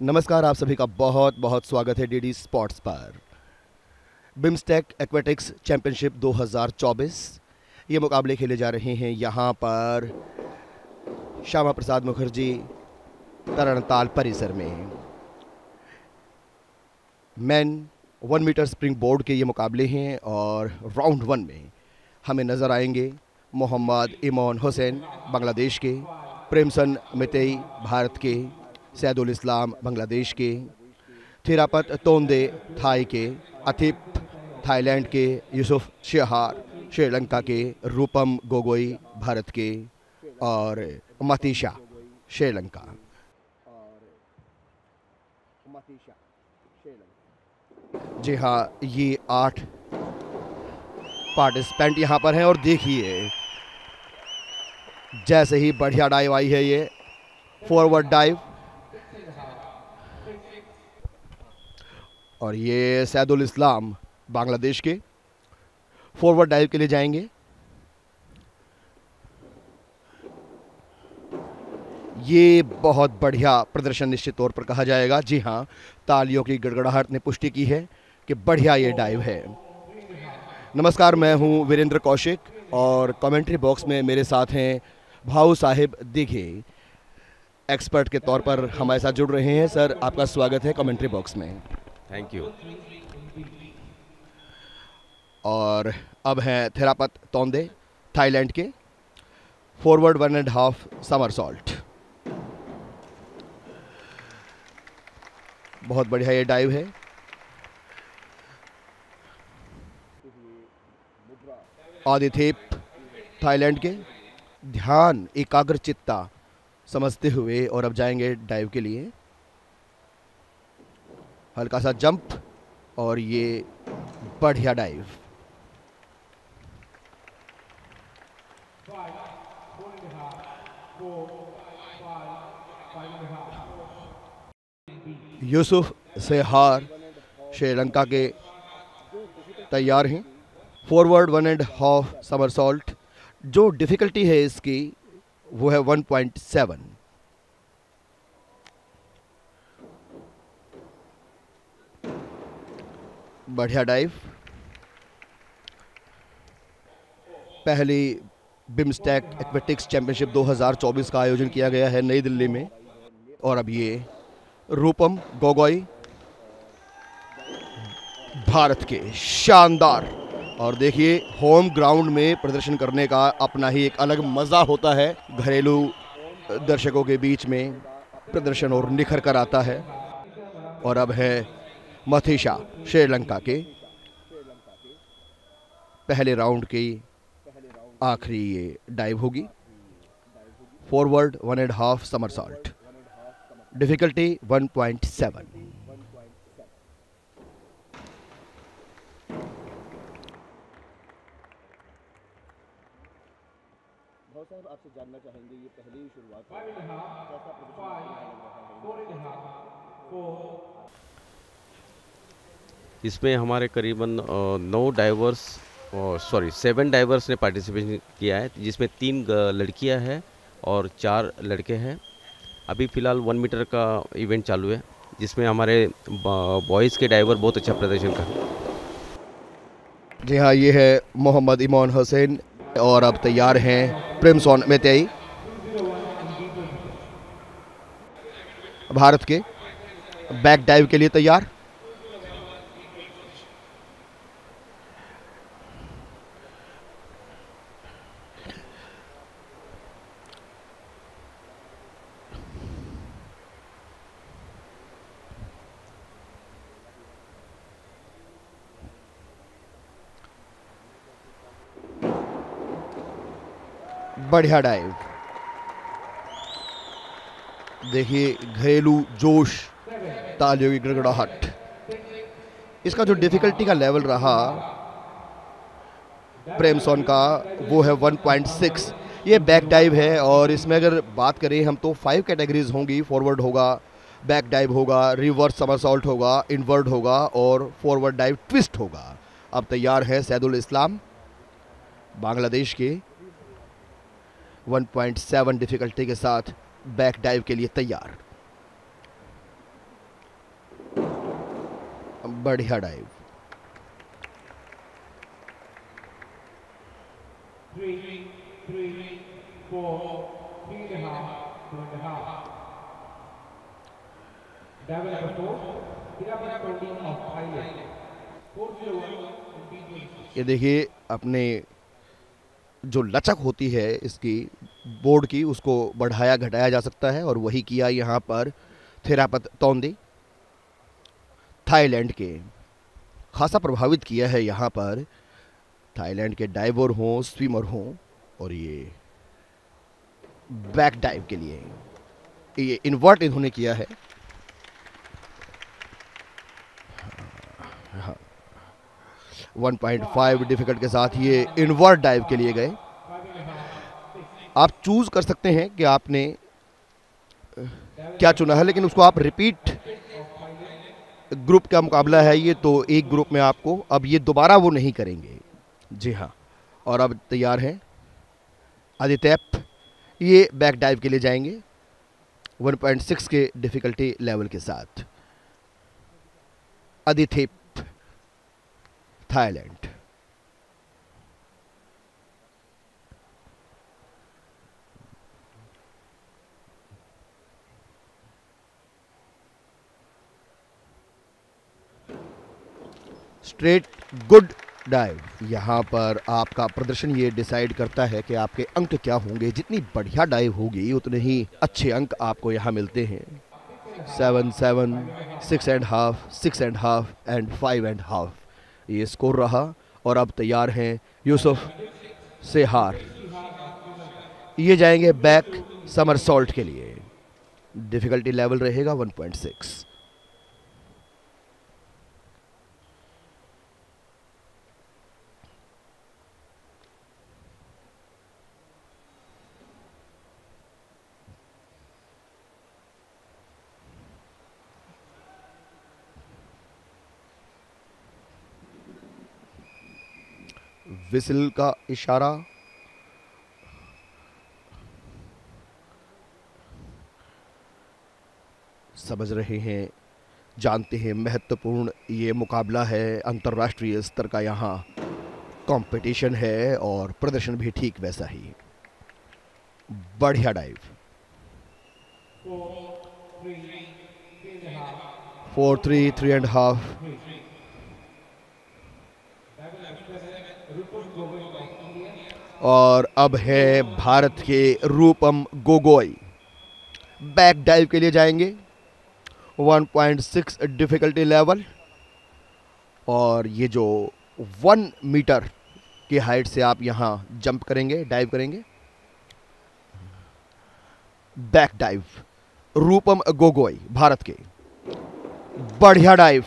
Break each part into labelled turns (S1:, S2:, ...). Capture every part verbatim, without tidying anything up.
S1: नमस्कार, आप सभी का बहुत बहुत स्वागत है डीडी स्पोर्ट्स पर। बिम्स्टेक एक्वेटिक्स चैंपियनशिप दो हज़ार चौबीस ये मुकाबले खेले जा रहे हैं यहाँ पर श्यामा प्रसाद मुखर्जी तरणताल परिसर में। Man one metre spring board के ये मुकाबले हैं और राउंड वन में हमें नज़र आएंगे मोहम्मद इमोन हुसैन बांग्लादेश के, प्रेमसन मितेई भारत के, सैदुल इस्लाम बांग्लादेश के, थिरापत तोंदे थाई के, अथिप थाईलैंड के, यूसुफ शेहार श्रीलंका के, रूपम गोगोई भारत के और मतीशा श्रीलंका। जी हाँ, ये आठ पार्टिसिपेंट यहाँ पर हैं और देखिए जैसे ही बढ़िया डाइव आई है, ये फॉरवर्ड डाइव, और ये सैदुल इस्लाम बांग्लादेश के फॉरवर्ड डाइव के लिए जाएंगे। ये बहुत बढ़िया प्रदर्शन निश्चित तौर पर कहा जाएगा। जी हाँ, तालियों की गड़गड़ाहट ने पुष्टि की है कि बढ़िया ये डाइव है। नमस्कार, मैं हूं वीरेंद्र कौशिक और कमेंट्री बॉक्स में मेरे साथ हैं भाऊ साहिब दिघे, एक्सपर्ट के तौर पर हमारे साथ जुड़ रहे हैं। सर, आपका स्वागत है कमेंट्री बॉक्स में।
S2: Thank you.
S1: और अब हैं थिरापत तोंदे थाईलैंड के, forward one and half somersault. बहुत बढ़िया ये डाइव है। आदिथेप थाईलैंड के, ध्यान एकाग्र चित्ता समझते हुए और अब जाएंगे डाइव के लिए। हल्का सा जंप और ये बढ़िया डाइव। यूसुफ शेहार श्रीलंका के तैयार हैं। Forward one and half somersault. जो डिफिकल्टी है इसकी वो है वन पॉइंट सेवन। बढ़िया डाइव। पहली बिम्स्टेक एक्वेटिक्स चैंपियनशिप दो हज़ार चौबीस का आयोजन किया गया है नई दिल्ली में, और अब ये रूपम गोगोई भारत के, शानदार। और देखिए, होम ग्राउंड में प्रदर्शन करने का अपना ही एक अलग मज़ा होता है। घरेलू दर्शकों के बीच में प्रदर्शन और निखर कर आता है। और अब है मथीशा श्रीलंका के, पहले राउंड की आखिरी ये डाइव होगी। Forward one and half somersault, difficulty one point seven. साहब, आपसे जानना चाहेंगे, ये पहली ही शुरुआत है, कैसा प्रदर्शन?
S2: इसमें हमारे करीबन नौ डाइवर्स सॉरी सेवन डाइवर्स ने पार्टिसिपेशन किया है, जिसमें तीन लड़कियां हैं और चार लड़के हैं। अभी फ़िलहाल वन मीटर का इवेंट चालू है, जिसमें हमारे बॉयज़ के डाइवर बहुत अच्छा प्रदर्शन कर।
S1: जी हाँ, ये है मोहम्मद इमोन हुसैन और अब तैयार हैं प्रेमसन मितेई भारत के, बैक डाइव के लिए तैयार। बढ़िया डाइव। देखिए घरेलू जोश, तालियों की गड़गड़ाहट। इसका जो डिफिकल्टी का लेवल रहा प्रेमसन का वो है वन पॉइंट सिक्स। ये बैक डाइव है और इसमें अगर बात करें हम तो फाइव कैटेगरीज होंगी। फॉरवर्ड होगा, बैक डाइव होगा, रिवर्स समरसॉल्ट होगा, इनवर्ड होगा और फॉरवर्ड डाइव ट्विस्ट होगा। अब तैयार है सैदुल इस्लाम बांग्लादेश के, वन पॉइंट सेवन डिफिकल्टी के साथ बैक डाइव के लिए तैयार। बढ़िया डाइव। ये देखिए अपने जो लचक होती है इसकी बोर्ड की, उसको बढ़ाया घटाया जा सकता है, और वही किया यहाँ पर थेरापत तोंदी थाईलैंड के। खासा प्रभावित किया है यहाँ पर थाईलैंड के डाइवर हों, स्विमर हों, और ये बैक डाइव के लिए ये इन्वर्ट इन्होंने किया है। हाँ, वन पॉइंट फाइव डिफिकल्ट के साथ ये इन्वर्ट डाइव के लिए गए। आप चूज कर सकते हैं कि आपने क्या चुना है, लेकिन उसको आप रिपीट, ग्रुप का मुकाबला है ये, तो एक ग्रुप में आपको अब ये दोबारा वो नहीं करेंगे। जी हाँ, और अब तैयार हैं आदित्यप, ये बैक डाइव के लिए जाएंगे वन पॉइंट सिक्स के डिफिकल्टी लेवल के साथ। आदित्यप थाईलैंड। Straight good dive. यहाँ पर आपका प्रदर्शन ये डिसाइड करता है कि आपके अंक क्या होंगे। जितनी बढ़िया डाइव होगी उतने ही अच्छे अंक आपको यहाँ मिलते हैं। Seven seven, six and half, six and half and five and half ये स्कोर रहा। और अब तैयार हैं यूसुफ सेहार, ये जाएंगे बैक समरसॉल्ट के लिए। डिफिकल्टी लेवल रहेगा वन पॉइंट सिक्स। विसिल का इशारा, समझ रहे हैं, जानते हैं महत्वपूर्ण ये मुकाबला है, अंतर्राष्ट्रीय स्तर का यहाँ कंपटीशन है और प्रदर्शन भी ठीक वैसा ही। बढ़िया dive. Four three, three and half. और अब है भारत के रूपम गोगोई, बैक डाइव के लिए जाएंगे one point six difficulty level. और ये जो वन मीटर की हाइट से आप यहाँ जंप करेंगे, डाइव करेंगे, बैक डाइव। रूपम गोगोई भारत के। बढ़िया डाइव।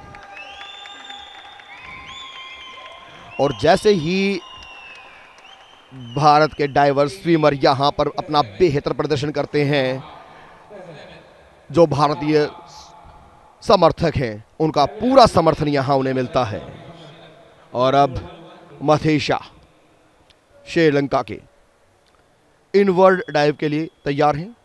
S1: और जैसे ही भारत के डाइवर स्विमर यहां पर अपना बेहतर प्रदर्शन करते हैं, जो भारतीय समर्थक हैं उनका पूरा समर्थन यहां उन्हें मिलता है। और अब मथेशा श्रीलंका के इनवर्ड डाइव के लिए तैयार हैं।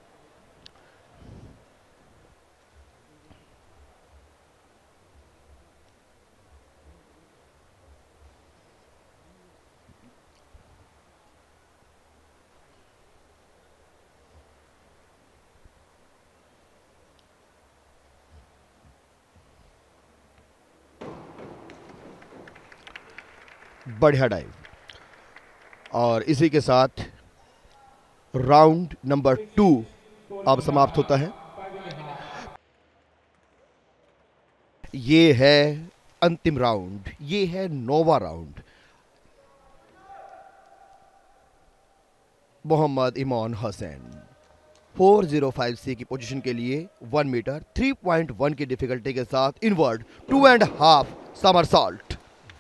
S1: बढ़िया डाइव। और इसी के साथ राउंड नंबर टू अब समाप्त होता है। ये है अंतिम राउंड, ये है नौवां round. Mohammad Imon Hussain four zero five C की पोजीशन के लिए one metre three point one की डिफिकल्टी के साथ inward two and half somersault.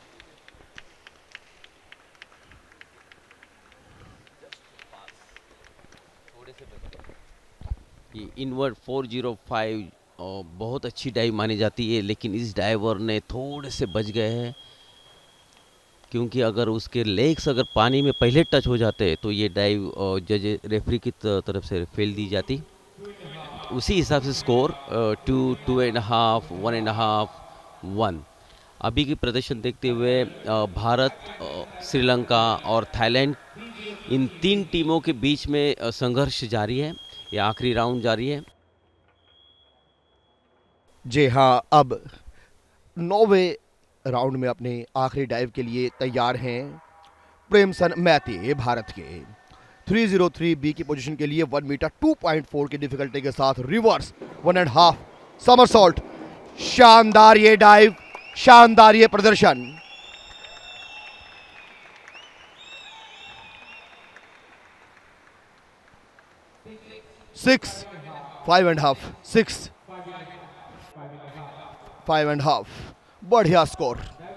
S2: ये इनवर्ड फोर ज़ीरो फाइव बहुत अच्छी डाइव मानी जाती है, लेकिन इस डाइवर ने थोड़े से बच गए हैं, क्योंकि अगर उसके लेग्स अगर पानी में पहले टच हो जाते तो ये डाइव जज रेफरी की तरफ से फेल दी जाती। उसी हिसाब से score two, two and half, one and half one. अभी की प्रदर्शन देखते हुए अ, भारत, अ, श्रीलंका और थाईलैंड, इन तीन टीमों के बीच में अ, संघर्ष जारी है। ये आखिरी राउंड जारी है।
S1: जी हाँ, अब नौवे राउंड में अपने आखिरी डाइव के लिए तैयार हैं प्रेमसन मैती भारत के। तीन सौ तीन बी की पोजीशन के लिए one metre two point four की डिफिकल्टी के साथ reverse one and half somersault. शानदार ये डाइव, शानदार ये प्रदर्शन। Six five and half six five and half, बढ़िया स्कोर।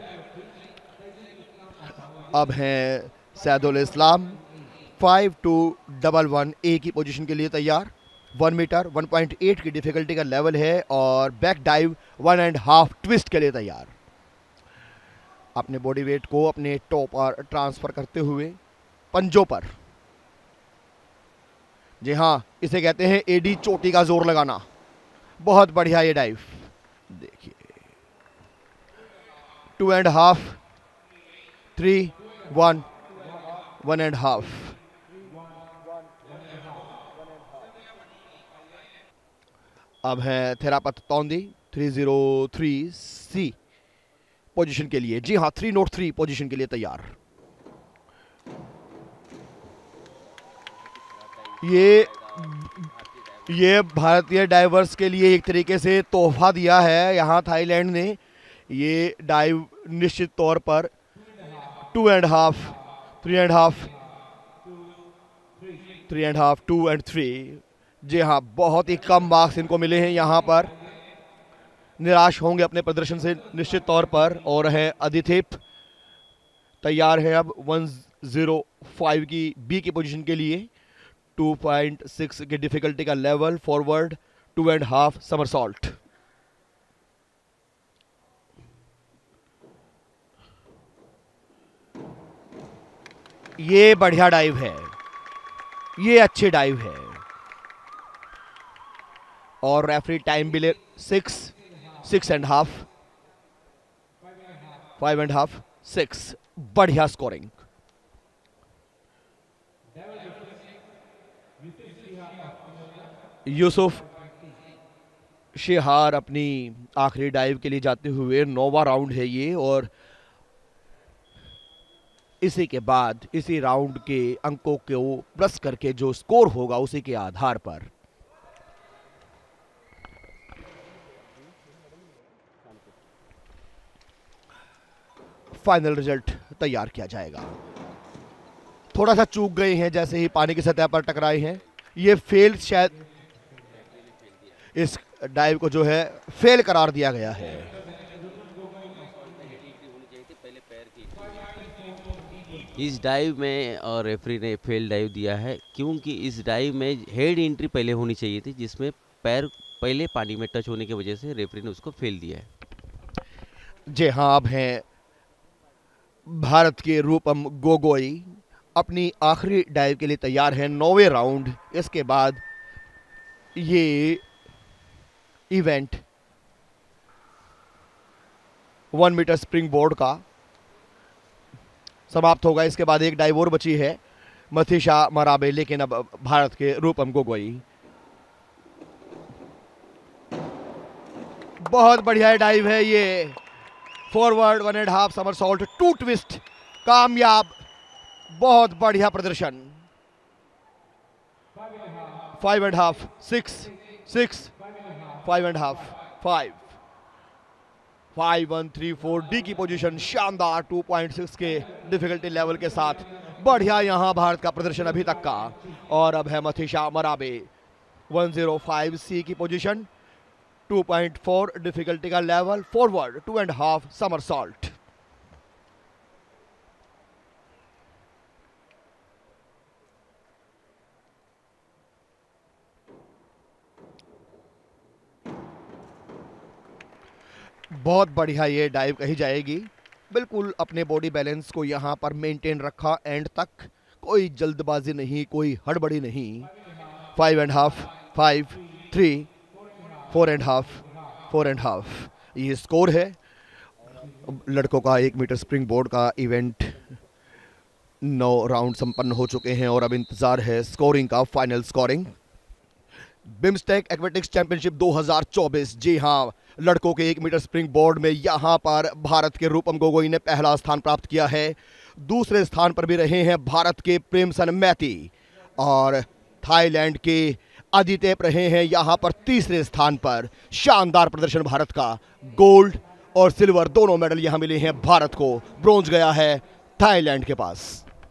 S1: अब हैं Saidul Islam five two double one A की पोजीशन के लिए तैयार। One metre one point eight की डिफिकल्टी का लेवल है और back dive one and half twist के लिए तैयार। अपने बॉडी वेट को अपने टो पर ट्रांसफर करते हुए पंजों पर, जी हाँ, इसे कहते हैं एडी चोटी का जोर लगाना। बहुत बढ़िया ये डाइव, देखिए two and half, three, one, one and half. अब है थेरापत तौंदी three zero three C position के लिए। जी हाँ, थ्री नोट थ्री पोजीशन के लिए तैयार। ये ये भारतीय डाइवर्स के लिए एक तरीके से तोहफा दिया है यहाँ थाईलैंड ने। ये डाइव निश्चित तौर पर two and half, three and half, three and half, two and three. जी हाँ, बहुत ही कम मार्क्स इनको मिले हैं यहाँ पर। निराश होंगे अपने प्रदर्शन से निश्चित तौर पर। और है अदिथेप तैयार है अब वन जीरो फाइव की बी की पोजीशन के लिए। टू पॉइंट सिक्स की डिफिकल्टी का level, forward two and half somersault. ये बढ़िया डाइव है, ये अच्छे डाइव है। और रेफरी टाइम भी ले six, six and half, five and half, six. बढ़िया स्कोरिंग। यूसुफ शिहार अपनी आखिरी डाइव के लिए जाते हुए, नौवा राउंड है ये। और इसी के बाद इसी राउंड के अंकों को प्लस करके जो स्कोर होगा उसी के आधार पर फाइनल रिजल्ट तैयार किया जाएगा। थोड़ा सा चूक गए हैं, जैसे ही पानी की सतह पर टकराए हैं। ये फेल, शायद इस डाइव को जो है फेल करार दिया गया है।
S2: इस डाइव में और रेफरी ने फेल डाइव दिया है क्योंकि इस डाइव में हेड एंट्री पहले होनी चाहिए थी, जिसमें पैर पहले पानी में टच होने की वजह से रेफरी ने उसको फेल दिया है।
S1: जी हाँ, अब हैं भारत के रूपम गोगोई अपनी आखिरी डाइव के लिए तैयार हैं, नौवे राउंड। इसके बाद ये event one metre spring board का समाप्त होगा। इसके बाद एक डाइव और बची है, मथीशा मराबे, लेकिन अब भारत के रूपम गोगोई। बहुत बढ़िया डाइव है ये, forward one and half somersault, two twist, कामयाब। बहुत बढ़िया प्रदर्शन। Five and half, six, six, five and half, five, five one three four D की पोजीशन। शानदार टू पॉइंट सिक्स के डिफिकल्टी लेवल के साथ बढ़िया यहां भारत का प्रदर्शन अभी तक का। और अब है मथीशा मराबे वन जीरो फाइव सी की position, two point four difficulty का level, forward two and half somersault. बहुत बढ़िया ये डाइव कही जाएगी। बिल्कुल अपने बॉडी बैलेंस को यहाँ पर मेंटेन रखा एंड तक, कोई जल्दबाजी नहीं, कोई हड़बड़ी नहीं। Five and half, five, three, four and half, four and half, ये स्कोर है। लड़कों का एक मीटर स्प्रिंग बोर्ड का इवेंट नौ राउंड संपन्न हो चुके हैं और अब इंतजार है स्कोरिंग का, final scoring. BIMSTEC aquatics championship दो हज़ार चौबीस, जी हां, लड़कों के एक मीटर स्प्रिंग बोर्ड में यहां पर भारत के रूपम गोगोई ने पहला स्थान प्राप्त किया है। दूसरे स्थान पर भी रहे हैं भारत के प्रेमसन मैती और थाईलैंड के आदित्यप रहे हैं यहां पर तीसरे स्थान पर। शानदार प्रदर्शन भारत का, गोल्ड और सिल्वर दोनों मेडल यहां मिले हैं भारत को, ब्रोंज गया है थाईलैंड के पास।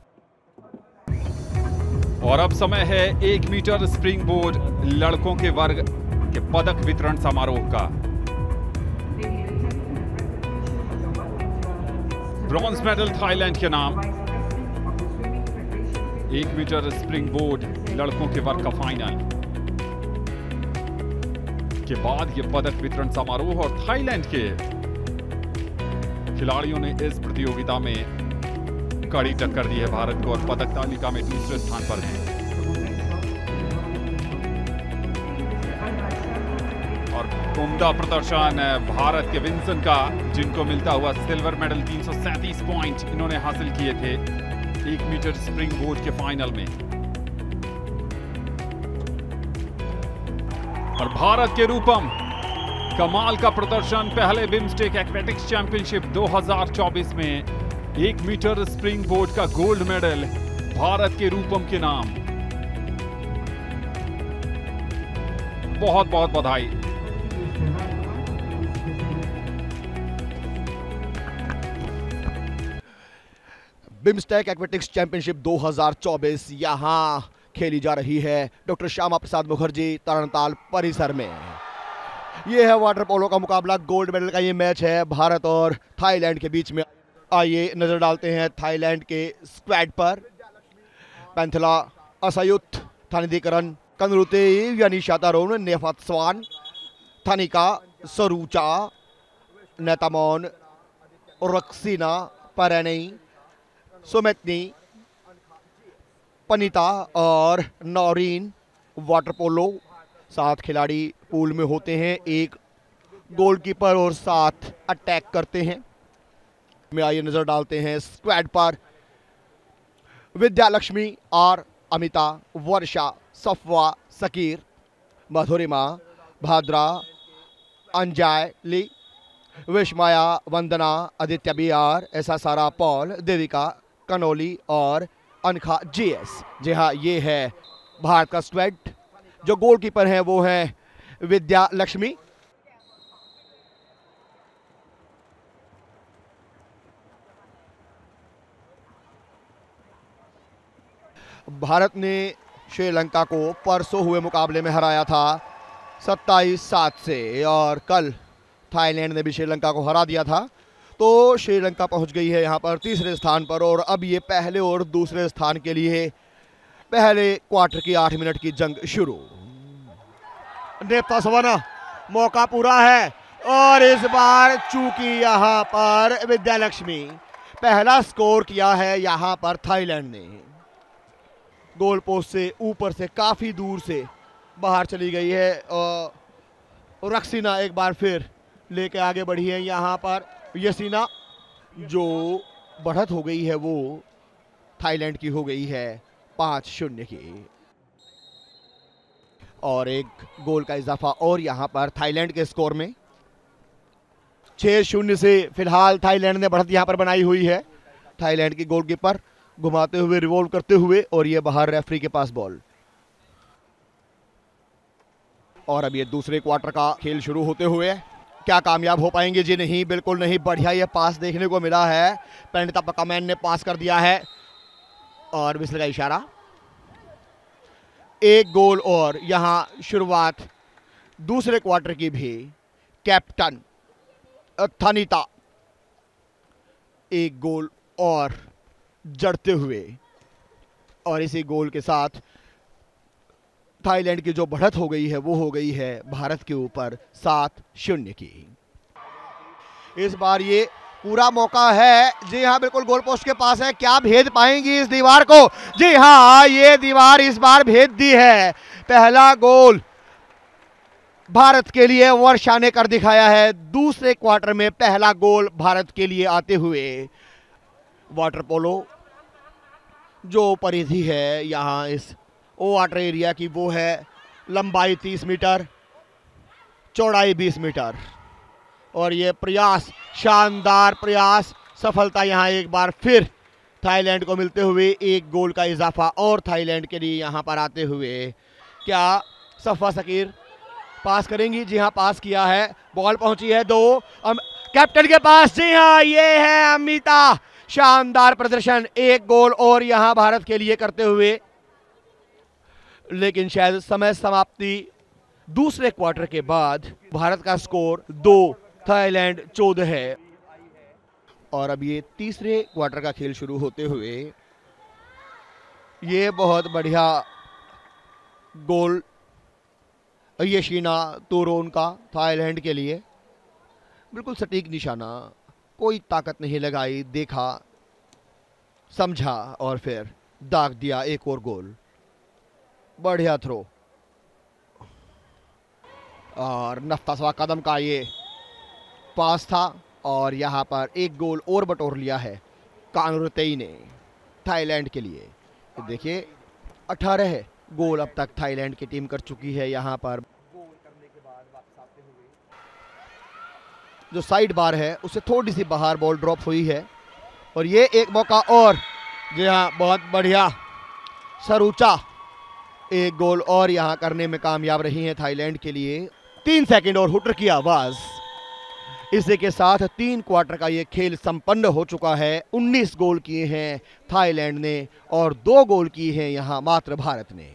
S3: और अब समय है एक मीटर स्प्रिंग बोर्ड लड़कों के वर्ग के पदक वितरण समारोह का। ब्रॉन्ज मेडल थाईलैंड के नाम, एक मीटर स्प्रिंग बोर्ड लड़कों के वर्ग का फाइनल के बाद ये पदक वितरण समारोह। और थाईलैंड के खिलाड़ियों ने इस प्रतियोगिता में कड़ी टक्कर दी है भारत को और पदक तालिका में दूसरे स्थान पर हैं। और उम्दा प्रदर्शन भारत के विंसन का, जिनको मिलता हुआ सिल्वर मेडल, तीन सौ सैंतीस पॉइंट इन्होंने हासिल किए थे एक मीटर स्प्रिंग बोर्ड के फाइनल में। और भारत के रूपम कमाल का प्रदर्शन पहले बिम्स्टेक एक्वेटिक्स चैंपियनशिप दो हज़ार चौबीस में एक मीटर स्प्रिंग बोर्ड का गोल्ड मेडल भारत के रूपम के नाम। बहुत बहुत बधाई।
S1: बिम्स्टेक एक्वेटिक्स चैंपियनशिप दो हज़ार चौबीस यहां खेली जा रही है डॉक्टर श्यामा प्रसाद मुखर्जी तरणताल परिसर में। यह है वाटर पोलो का मुकाबला, गोल्ड मेडल का ये मैच है भारत और थाईलैंड के बीच में। आइए नजर डालते हैं थाईलैंड के स्क्वाड पर। पैंथला असयुत, थानिधिकरण, कनरुते यानीशातारोन, नेफात्सवान, थानिका, सरूचा, नेतामोन, रक्सीना, परैनई, सुमेतनी, पनीता और नौरीन। वाटर पोलो सात खिलाड़ी पूल में होते हैं, एक गोलकीपर और सात अटैक करते हैं। में आइए नजर डालते हैं स्क्वाड पर। विद्या लक्ष्मी, आर, अमिता, वर्षा, सफवा, सकीर, मधुरिमा, भाद्रा, अंजायली, विस्मया, वंदना, आदित्य बी आर, ऐसा सारा पॉल, देविका, कनोली और अनखा जीएस। जी हाँ, ये है भारत का स्क्वाड। जो गोलकीपर हैं वो हैं विद्या लक्ष्मी। भारत ने श्रीलंका को परसों हुए मुकाबले में हराया था सत्ताईस सात से और कल थाईलैंड ने भी श्रीलंका को हरा दिया था। तो श्रीलंका पहुंच गई है यहां पर तीसरे स्थान पर और अब ये पहले और दूसरे स्थान के लिए पहले क्वार्टर की आठ मिनट की जंग शुरू। नेप्ता सवाना, मौका पूरा है और इस बार चूंकि यहां पर विद्या लक्ष्मी पहला स्कोर किया है यहां पर थाईलैंड ने। गोल पोस्ट से ऊपर से काफी दूर से बाहर चली गई है और रक्सीना एक बार फिर लेके आगे बढ़ी है यहां पर। यसीना, जो बढ़त हो गई है वो थाईलैंड की हो गई है पांच शून्य की और एक गोल का इजाफा और यहां पर थाईलैंड के स्कोर में। छह शून्य से फिलहाल थाईलैंड ने बढ़त यहां पर बनाई हुई है। थाईलैंड की गोलकीपर घुमाते हुए, रिवॉल्व करते हुए और ये बाहर रेफरी के पास बॉल। और अब ये दूसरे क्वार्टर का खेल शुरू होते हुए क्या कामयाब हो पाएंगे? जी नहीं, बिल्कुल नहीं। बढ़िया ये पास देखने को मिला है, पेंडिता पकामैन ने पास कर दिया है और विस्ल का इशारा। एक गोल और यहां शुरुआत दूसरे क्वार्टर की भी। कैप्टन थानिता एक गोल और जड़ते हुए और इसी गोल के साथ थाईलैंड की जो बढ़त हो गई है वो हो गई है भारत के ऊपर सात शून्य की। इस बार ये पूरा मौका है। जी हाँ, बिल्कुल गोल पोस्ट के पास है। क्या भेद पाएंगी इस दीवार को? जी हाँ, ये दीवार इस बार भेद दी है। पहला गोल भारत के लिए वर्षा ने कर दिखाया है। दूसरे क्वार्टर में पहला गोल भारत के लिए आते हुए। वाटर पोलो जो परिधि है यहाँ इस वाटर एरिया की वो है लंबाई तीस मीटर, चौड़ाई बीस मीटर। और ये प्रयास, शानदार प्रयास, सफलता यहाँ एक बार फिर थाईलैंड को मिलते हुए। एक गोल का इजाफा और थाईलैंड के लिए यहाँ पर आते हुए। क्या सफा शकीर पास करेंगी? जी हाँ, पास किया है। बॉल पहुंची है दो अम, कैप्टन के पास। जी हाँ, ये है अमिता। शानदार प्रदर्शन, एक गोल और यहां भारत के लिए करते हुए। लेकिन शायद समय समाप्ति दूसरे क्वार्टर के बाद भारत का स्कोर दो, थाईलैंड चौदह है। और अब ये तीसरे क्वार्टर का खेल शुरू होते हुए ये बहुत बढ़िया गोल यशीना तोरोन का थाईलैंड के लिए। बिल्कुल सटीक निशाना, कोई ताकत नहीं लगाई, देखा, समझा और फिर दाग दिया एक और गोल। बढ़िया थ्रो और नफ्तासवा कदम का ये पास था और यहां पर एक गोल और बटोर लिया है कानुरतेई ने थाईलैंड के लिए। देखिए अठारह गोल अब तक थाईलैंड की टीम कर चुकी है। यहां पर गोल करने के बाद वापस आते हुए जो साइड बार है उससे थोड़ी सी बाहर बॉल ड्रॉप हुई है। और ये एक मौका और, जी हाँ, बहुत बढ़िया सरूचा एक गोल और यहां करने में कामयाब रही है थाईलैंड के लिए। तीन सेकंड और हुटर की आवाज। इसी के साथ तीन क्वार्टर का ये खेल संपन्न हो चुका है। उन्नीस गोल किए हैं थाईलैंड ने और दो गोल किए हैं यहां मात्र भारत ने।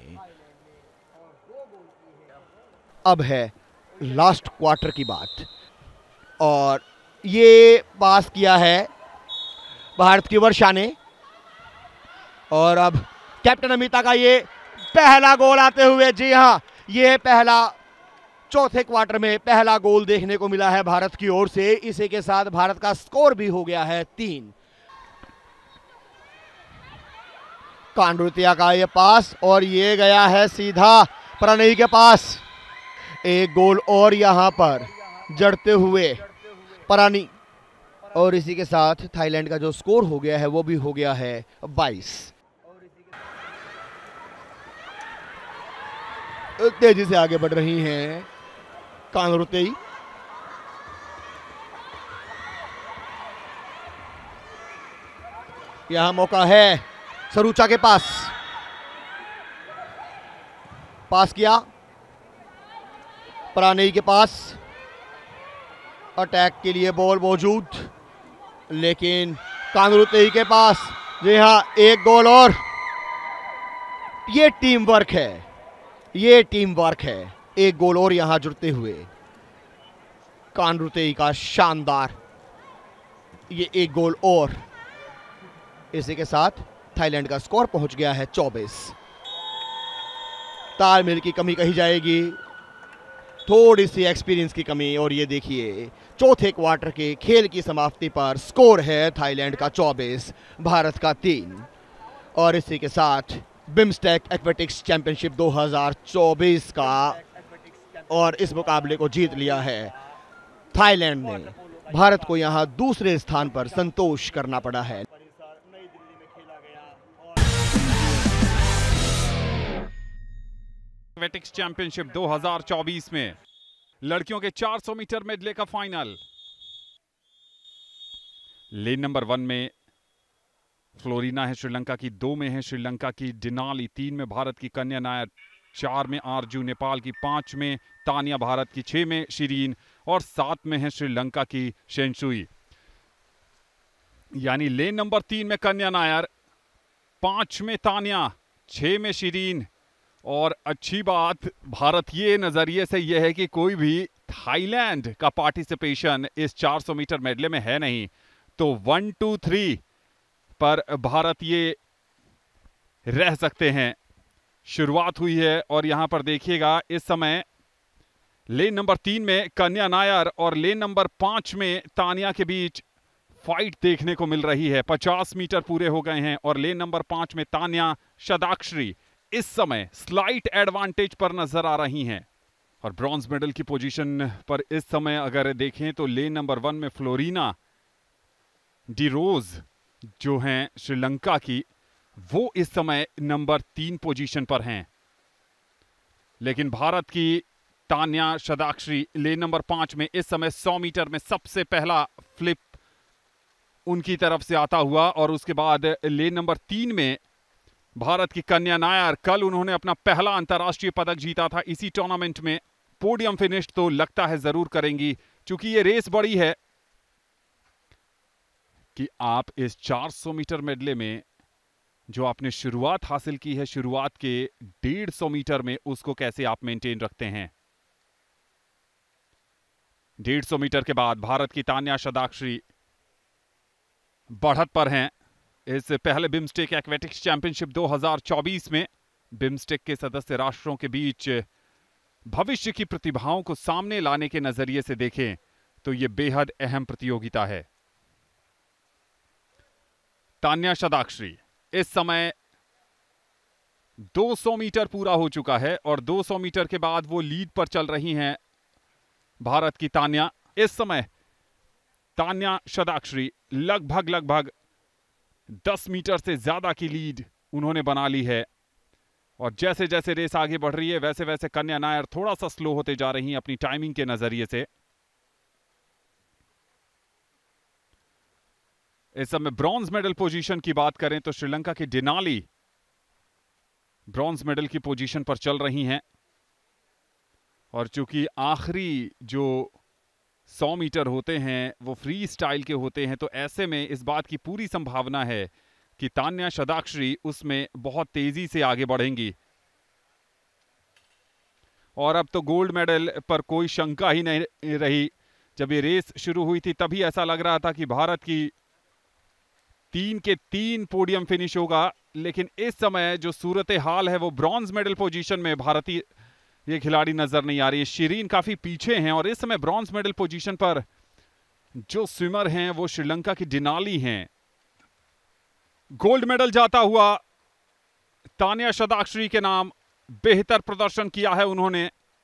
S1: अब है लास्ट क्वार्टर की बात और ये पास किया है भारत की वर्षा ने। और अब कैप्टन अमिता का ये पहला गोल आते हुए। जी हां, ये पहला चौथे क्वार्टर में पहला गोल देखने को मिला है भारत की ओर से। इसी के साथ भारत का स्कोर भी हो गया है तीन। कांडुतिया का ये पास और ये गया है सीधा प्रणय के पास। एक गोल और यहां पर जड़ते हुए परानी। और इसी के साथ थाईलैंड का जो स्कोर हो गया है वो भी हो गया है बाईस। तेजी से आगे बढ़ रही हैं कानुरतेई। यहां मौका है सरूचा के पास, पास किया प्राणी के पास। अटैक के लिए बॉल मौजूद, लेकिन कानुरतेई के पास। जी हां, एक गोल और। ये टीम वर्क है, ये टीम वर्क है। एक गोल और यहां जुड़ते हुए कानुरतेई का शानदार ये एक गोल और। इसी के साथ थाईलैंड का स्कोर पहुंच गया है चौबीस। तालमेल की कमी कही जाएगी, थोड़ी सी एक्सपीरियंस की कमी। और ये देखिए चौथे क्वार्टर के खेल की समाप्ति पर स्कोर है थाईलैंड का चौबीस, भारत का तीन। और इसी के साथ बिम्स्टेक एक्वेटिक्स चैंपियनशिप दो हज़ार चौबीस का और इस मुकाबले को जीत लिया है थाईलैंड ने। भारत को यहां दूसरे स्थान पर संतोष करना पड़ा है।
S3: एक्वेटिक्स चैंपियनशिप दो हज़ार चौबीस में लड़कियों के चार सौ मीटर मेडले का फाइनल। लेन नंबर वन में फ्लोरिना है श्रीलंका की, दो में है श्रीलंका की डिनाली, तीन में भारत की कन्या नायर, चार में आरजू नेपाल की, पांच में तानिया भारत की, छह में शिरीन और सात में है श्रीलंका की शेंशुई। यानी लेन नंबर तीन में कन्या नायर, पांच में तानिया, छह में शिरीन। और अच्छी बात भारत ये नजरिए से यह है कि कोई भी थाईलैंड का पार्टिसिपेशन इस चार सौ मीटर मेडले में है नहीं, तो वन टू थ्री पर भारत ये रह सकते हैं। शुरुआत हुई है और यहां पर देखिएगा इस समय लेन नंबर तीन में कन्या नायर और लेन नंबर पांच में तानिया के बीच फाइट देखने को मिल रही है। पचास मीटर पूरे हो गए हैं और लेन नंबर पांच में तानिया शदाक्षरी इस समय स्लाइट एडवांटेज पर नजर आ रही हैं। और ब्रॉन्ज मेडल की पोजीशन पर इस समय अगर देखें तो लेन नंबर वन में फ्लोरिना डी रोज जो हैं श्रीलंका की, वो इस समय नंबर तीन पोजीशन पर हैं। लेकिन भारत की तान्या शदाक्षरी लेन नंबर पांच में इस समय सौ मीटर में सबसे पहला फ्लिप उनकी तरफ से आता हुआ, और उसके बाद लेन नंबर तीन में भारत की कन्या नायर, कल उन्होंने अपना पहला अंतर्राष्ट्रीय पदक जीता था इसी टूर्नामेंट में। पोडियम फिनिश तो लगता है जरूर करेंगी, क्योंकि ये रेस बड़ी है कि आप इस चार सौ मीटर मेडले में जो आपने शुरुआत हासिल की है शुरुआत के डेढ़ सौ मीटर में, उसको कैसे आप मेंटेन रखते हैं। डेढ़ सौ मीटर के बाद भारत की तान्या शदाक्षरी बढ़त पर हैं इस पहले बिम्स्टेक एक्वेटिक्स चैंपियनशिप दो हज़ार चौबीस में। बिम्स्टेक के सदस्य राष्ट्रों के बीच भविष्य की प्रतिभाओं को सामने लाने के नजरिए से देखें तो यह बेहद अहम प्रतियोगिता है। तान्या शदाक्षरी इस समय दो सौ मीटर पूरा हो चुका है और दो सौ मीटर के बाद वो लीड पर चल रही हैं। भारत की तान्या इस समय तान्या शदाक्षरी लगभग लगभग दस मीटर से ज्यादा की लीड उन्होंने बना ली है, और जैसे जैसे रेस आगे बढ़ रही है वैसे वैसे कन्या नायर थोड़ा सा स्लो होते जा रही हैं अपनी टाइमिंग के नजरिए से। इस समय ब्रॉन्ज मेडल पोजीशन की बात करें तो श्रीलंका की डिनाली ब्रॉन्ज मेडल की पोजीशन पर चल रही हैं, और चूंकि आखिरी जो सौ मीटर होते हैं वो फ्री स्टाइल के होते हैं, तो ऐसे में इस बात की पूरी संभावना है कि तान्या शदाक्षरी उसमें बहुत तेजी से आगे बढ़ेंगी। और अब तो गोल्ड मेडल पर कोई शंका ही नहीं रही। जब ये रेस शुरू हुई थी तभी ऐसा लग रहा था कि भारत की तीन के तीन पोडियम फिनिश होगा, लेकिन इस समय जो सूरत हाल है वो ब्रॉन्ज मेडल पोजीशन में भारतीय ये खिलाड़ी नजर नहीं आ रही है। शिरीन काफी पीछे हैं, और इस समय ब्रॉन्ज मेडल पोजीशन पर जो स्विमर हैं वो श्रीलंका की डिनाली हैं। गोल्ड मेडल जाता हुआ तान्या शदाक्षरी के नाम, बेहतर प्रदर्शन किया है उन्होंने,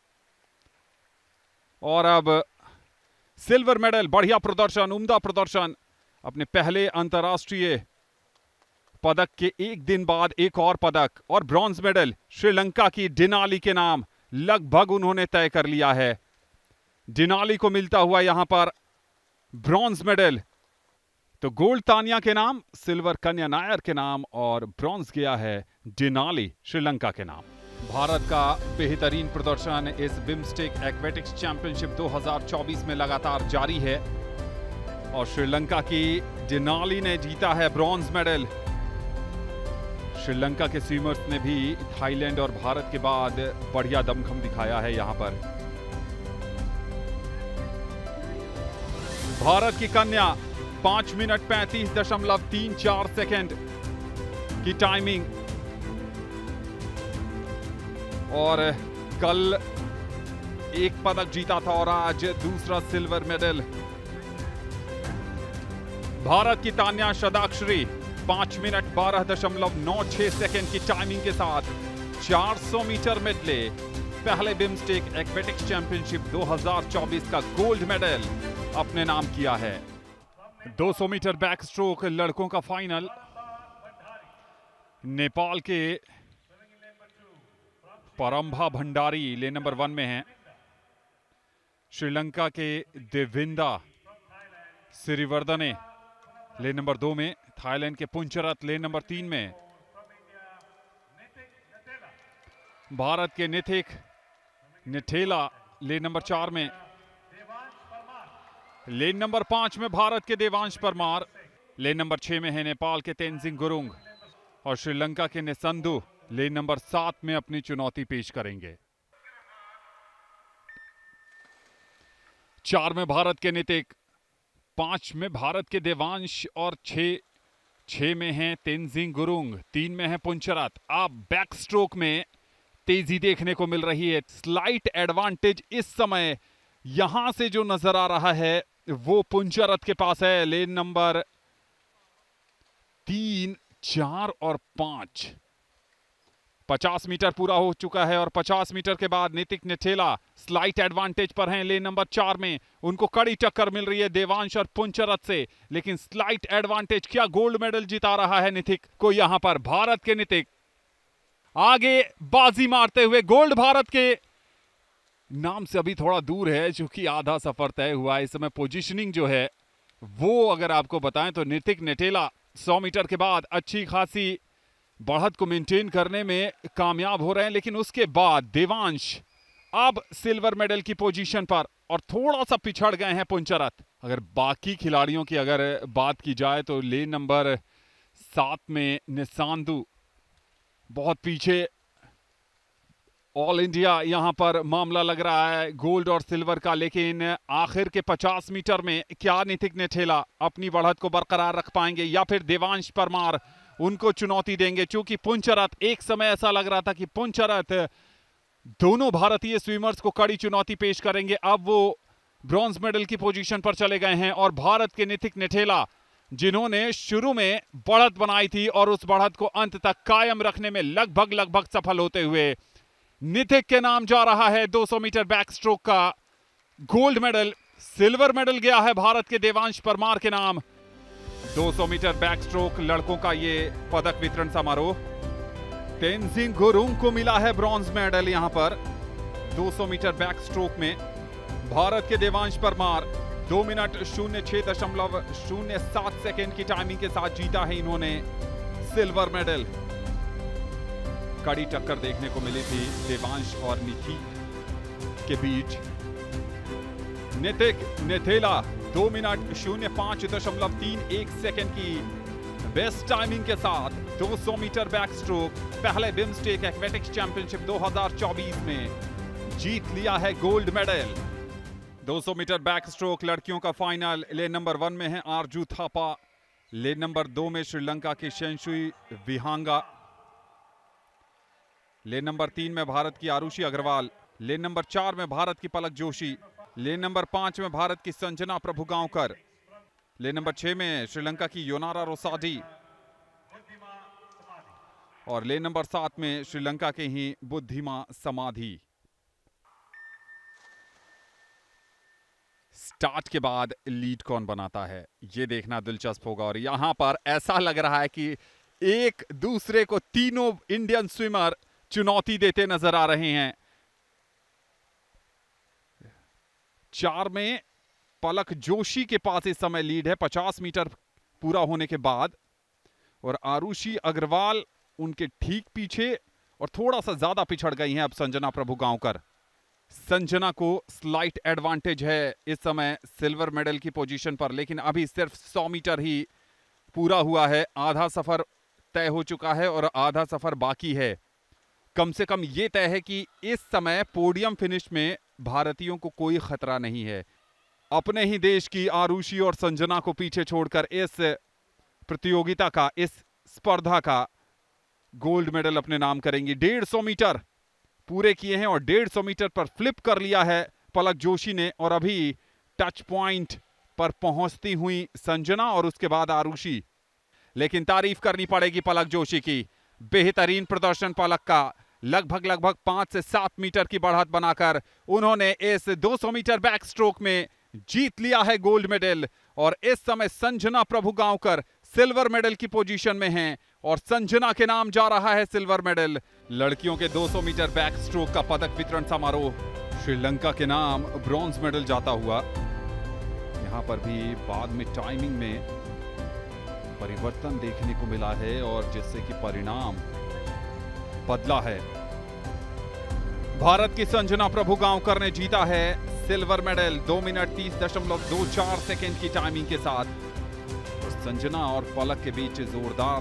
S3: और अब सिल्वर मेडल, बढ़िया प्रदर्शन, उम्दा प्रदर्शन, अपने पहले अंतर्राष्ट्रीय पदक के एक दिन बाद एक और पदक, और ब्रॉन्ज मेडल श्रीलंका की डिनाली के नाम लगभग उन्होंने तय कर लिया है। डिनाली को मिलता हुआ यहां पर ब्रॉन्ज मेडल, तो गोल्ड तान्या के नाम, सिल्वर कन्या नायर के नाम, और ब्रॉन्ज गया है डिनाली श्रीलंका के नाम। भारत का बेहतरीन प्रदर्शन इस बिम्स्टेक एक्वेटिक्स चैंपियनशिप दो हज़ार चौबीस में लगातार जारी है, और श्रीलंका की डिनाली ने जीता है ब्रॉन्ज मेडल। श्रीलंका के स्विमर्स ने भी थाईलैंड और भारत के बाद बढ़िया दमखम दिखाया है यहां पर। भारत की कन्या पांच मिनट पैंतीस दशमलव तीन चार सेकेंड की टाइमिंग, और कल एक पदक जीता था और आज दूसरा सिल्वर मेडल। भारत की तान्या शदाक्षरी पांच मिनट बारह दशमलव नौ छह सेकेंड की टाइमिंग के साथ चार सौ मीटर मेडले पहले बिम्स्टेक एक्वेटिक्स चैंपियनशिप दो हज़ार चौबीस का गोल्ड मेडल अपने नाम किया है। दो सौ मीटर बैक स्ट्रोक लड़कों का फाइनल नेपाल के परम्भा भंडारी लेन नंबर वन में हैं, श्रीलंका के देविंदा सिरिवर्दने लेन नंबर दो में, थाईलैंड के पुंचरत लेन नंबर तीन में, भारत के निथिक निठेला लेन नंबर चार में, लेन नंबर पांच में भारत के देवांश परमार, लेन नंबर छह में है नेपाल के तेनजिंग गुरुंग, और श्रीलंका के निसंधु लेन नंबर सात में अपनी चुनौती पेश करेंगे। चार में भारत के नितिक, पांच में भारत के देवांश, और छह छह में हैं तेनजिंग गुरुंग, तीन में है पुंचरत। अब बैक स्ट्रोक में तेजी देखने को मिल रही है। स्लाइट एडवांटेज इस समय यहां से जो नजर आ रहा है वो पुंचरत के पास है। लेन नंबर तीन, चार और पांच पचास मीटर पूरा हो चुका है और पचास मीटर के बाद नितिक नेठेला स्लाइट एडवांटेज पर हैं लेन नंबर चार में। उनको कड़ी टक्कर मिल रही है देवांश और पुंचरत से, लेकिन स्लाइट एडवांटेज क्या गोल्ड मेडल जिता रहा है नितिक को यहां पर। भारत के नितिक आगे बाजी मारते हुए, गोल्ड भारत के नाम से अभी थोड़ा दूर है क्योंकि आधा सफर तय हुआ है। इस समय पोजीशनिंग जो है वो अगर आपको बताएं तो नितिक नेठेला सौ मीटर के बाद अच्छी खासी बढ़त को मेंटेन करने में कामयाब हो रहे हैं, लेकिन उसके बाद देवांश अब सिल्वर मेडल की पोजीशन पर और थोड़ा सा पिछड़ गए हैं पुंचरत। अगर बाकी खिलाड़ियों की अगर बात की जाए तो लेन नंबर सात में निशांदु बहुत पीछे। ऑल इंडिया यहां पर मामला लग रहा है गोल्ड और सिल्वर का, लेकिन आखिर के पचास मीटर में क्या नितिक नेठेला अपनी बढ़त को बरकरार रख पाएंगे या फिर देवांश परमार उनको चुनौती देंगे। क्योंकि पुंचरत, एक समय ऐसा लग रहा था कि पुंचरत दोनों भारतीय स्विमर्स को कड़ी चुनौती पेश करेंगे, अब वो ब्रॉन्ज मेडल की पोजीशन पर चले गए हैं। और भारत के नितिक नेठेला जिन्होंने शुरू में बढ़त बनाई थी और उस बढ़त को अंत तक कायम रखने में लगभग लगभग सफल होते हुए नितिक के नाम जा रहा है दो सौ मीटर बैक स्ट्रोक का गोल्ड मेडल। सिल्वर मेडल गया है भारत के देवांश परमार के नाम। दो सौ मीटर बैक स्ट्रोक लड़कों का ये पदक वितरण समारोह। तेनजिंग गुरुंग को मिला है ब्रॉन्ज मेडल यहां पर दो सौ मीटर बैक स्ट्रोक में। भारत के देवांश परमार दो मिनट शून्य छह दशमलव शून्य सात सेकेंड की टाइमिंग के साथ जीता है इन्होंने सिल्वर मेडल। कड़ी टक्कर देखने को मिली थी देवांश और निकी के बीच। नितिक नेठेला दो मिनट शून्य पांच दशमलव तीन एक सेकेंड की बेस्ट टाइमिंग के साथ दो सौ मीटर बैक स्ट्रोक पहले बिम्स्टेक एक्वेटिक्स चैंपियनशिप दो हज़ार चौबीस में जीत लिया है गोल्ड मेडल। दो सौ मीटर बैक स्ट्रोक लड़कियों का फाइनल। लेन नंबर वन में है आरजू थापा, लेन नंबर दो में श्रीलंका की शेंशुई विहांगा, लेन नंबर तीन में भारत की आरुषि अग्रवाल, लेन नंबर चार में भारत की पलक जोशी, लेन नंबर पांच में भारत की संजना प्रभुगांवकर, लेन नंबर छह में श्रीलंका की योनारा रोसाडी और लेन नंबर सात में श्रीलंका के ही बुद्धिमा समाधि। स्टार्ट के बाद लीड कौन बनाता है ये देखना दिलचस्प होगा। और यहां पर ऐसा लग रहा है कि एक दूसरे को तीनों इंडियन स्विमर चुनौती देते नजर आ रहे हैं। चार में पलक जोशी के पास इस समय लीड है पचास मीटर पूरा होने के बाद, और आरुषि अग्रवाल उनके ठीक पीछे और थोड़ा सा ज्यादा पिछड़ गई हैं अब संजना प्रभुगांवकर। संजना को स्लाइट एडवांटेज है इस समय सिल्वर मेडल की पोजीशन पर, लेकिन अभी सिर्फ सौ मीटर ही पूरा हुआ है। आधा सफर तय हो चुका है और आधा सफर बाकी है। कम से कम ये तय है कि इस समय पोडियम फिनिश में भारतीयों को कोई खतरा नहीं है। अपने ही देश की आरुषि और संजना को पीछे छोड़कर इस प्रतियोगिता का, इस स्पर्धा का गोल्ड मेडल अपने नाम करेंगी। डेढ़ सौ मीटर पूरे किए हैं और डेढ़ सौ मीटर पर फ्लिप कर लिया है पलक जोशी ने, और अभी टच पॉइंट पर पहुंचती हुई संजना और उसके बाद आरुषि। लेकिन तारीफ करनी पड़ेगी पलक जोशी की, बेहतरीन प्रदर्शन पलक का। लगभग लगभग पांच से सात मीटर की बढ़त बनाकर उन्होंने इस दो सौ मीटर बैक स्ट्रोक में जीत लिया है गोल्ड मेडल। और इस समय संजना प्रभुगांवकर सिल्वर मेडल की पोजीशन में हैं और संजना के नाम जा रहा है सिल्वर मेडल। लड़कियों के दो सौ मीटर बैक स्ट्रोक का पदक वितरण समारोह श्रीलंका के नाम ब्रॉन्ज मेडल जाता हुआ। यहां पर भी बाद में टाइमिंग में परिवर्तन देखने को मिला है और जिससे कि परिणाम बदला है। भारत की संजना प्रभुगांवकर ने जीता है सिल्वर मेडल दो मिनट तीस दशमलव दो चार सेकेंड की टाइमिंग के साथ। और संजना और पलक के बीच जोरदार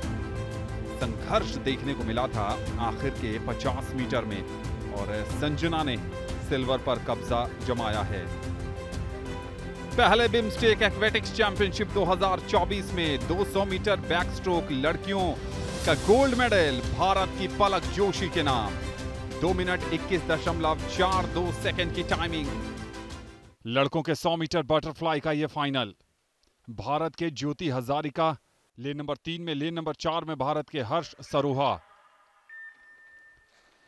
S3: संघर्ष देखने को मिला था आखिर के पचास मीटर में, और संजना ने सिल्वर पर कब्जा जमाया है। पहले बिम्स्टेक एक्वेटिक्स चैंपियनशिप दो हज़ार चौबीस में दो सौ मीटर बैक स्ट्रोक लड़कियों का गोल्ड मेडल भारत की पलक जोशी के नाम। दो मिनट इक्कीस दशमलव चार दो सेकेंड की टाइमिंग। लड़कों के सौ मीटर बटरफ्लाई का यह फाइनल। भारत के ज्योति हजारिका लेन नंबर तीन में, लेन नंबर चार में भारत के हर्ष सरोहा।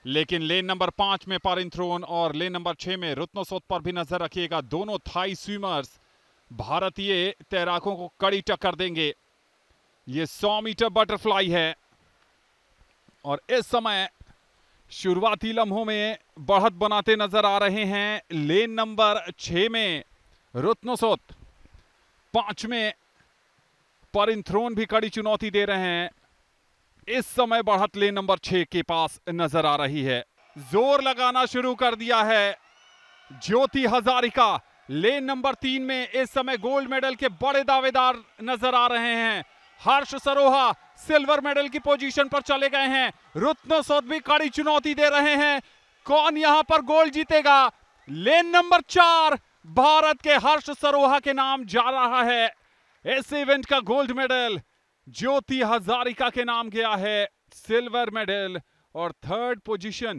S3: लेकिन लेन नंबर पांच में पारिंथ्रोन और लेन नंबर छह में रुत्नोसोत पर भी नजर रखिएगा। दोनों थाई स्विमर्स भारतीय तैराकों को कड़ी टक्कर देंगे। ये सौ मीटर बटरफ्लाई है और इस समय शुरुआती लम्हों में बढ़त बनाते नजर आ रहे हैं लेन नंबर छह में रुत्नोसोत, पांच में पारिंथ्रोन भी कड़ी चुनौती दे रहे हैं। इस समय बढ़त लेन नंबर छह के पास नजर आ रही है। जोर लगाना शुरू कर दिया है ज्योति हजारिका। लेन नंबर तीन में इस समय गोल्ड मेडल के बड़े दावेदार नजर आ रहे हैं। हर्ष सरोहा सिल्वर मेडल की पोजीशन पर चले गए हैं। रुत्नोसोत भी कड़ी चुनौती दे रहे हैं। कौन यहां पर गोल्ड जीतेगा? लेन नंबर चार भारत के हर्ष सरोहा के नाम जा रहा है। इस इवेंट का गोल्ड मेडल ज्योति हजारिका के नाम गया है। सिल्वर मेडल और थर्ड पोजीशन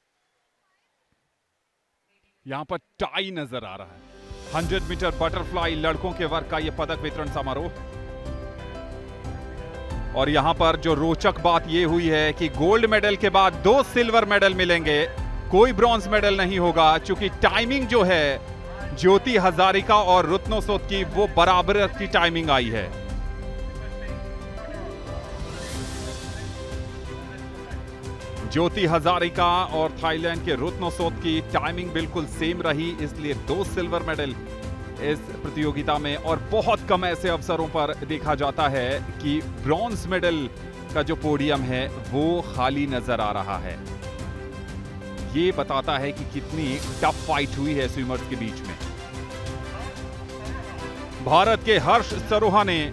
S3: यहां पर टाई नजर आ रहा है। हंड्रेड मीटर बटरफ्लाई लड़कों के वर्ग का यह पदक वितरण समारोह, और यहां पर जो रोचक बात यह हुई है कि गोल्ड मेडल के बाद दो सिल्वर मेडल मिलेंगे, कोई ब्रॉन्ज मेडल नहीं होगा, क्योंकि टाइमिंग जो है ज्योति हजारिका और रुत्नोसोत की वो बराबर की टाइमिंग आई है। ज्योति हजारिका और थाईलैंड के रुत्नोसोत की टाइमिंग बिल्कुल सेम रही, इसलिए दो सिल्वर मेडल इस प्रतियोगिता में। और बहुत कम ऐसे अवसरों पर देखा जाता है कि ब्रॉन्ज मेडल का जो पोडियम है वो खाली नजर आ रहा है। ये बताता है कि कितनी टफ फाइट हुई है स्विमर्स के बीच में। भारत के हर्ष सरोहा ने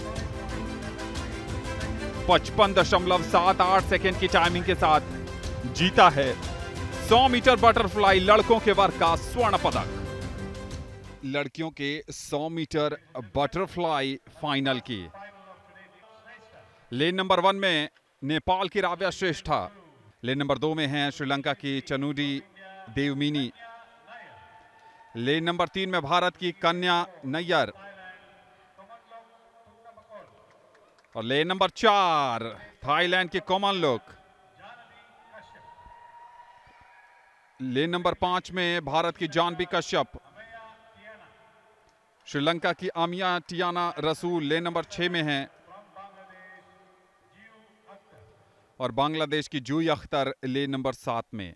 S3: पचपन दशमलव सात आठ सेकेंड की टाइमिंग के साथ जीता है सौ मीटर बटरफ्लाई लड़कों के वर्ग का स्वर्ण पदक। लड़कियों के सौ मीटर बटरफ्लाई फाइनल की लेन नंबर वन में नेपाल की राव्या श्रेष्ठा, लेन नंबर दो में हैं श्रीलंका की चनुडी देवमिनी, लेन नंबर तीन में भारत की कन्या नैयर, और लेन नंबर चार थाईलैंड की कोमनलुक, लेन नंबर पांच में भारत की जानवी कश्यप, श्रीलंका की आमिया टियाना रसूल लेन नंबर छह में हैं, और बांग्लादेश की जूई अख्तर लेन नंबर सात में।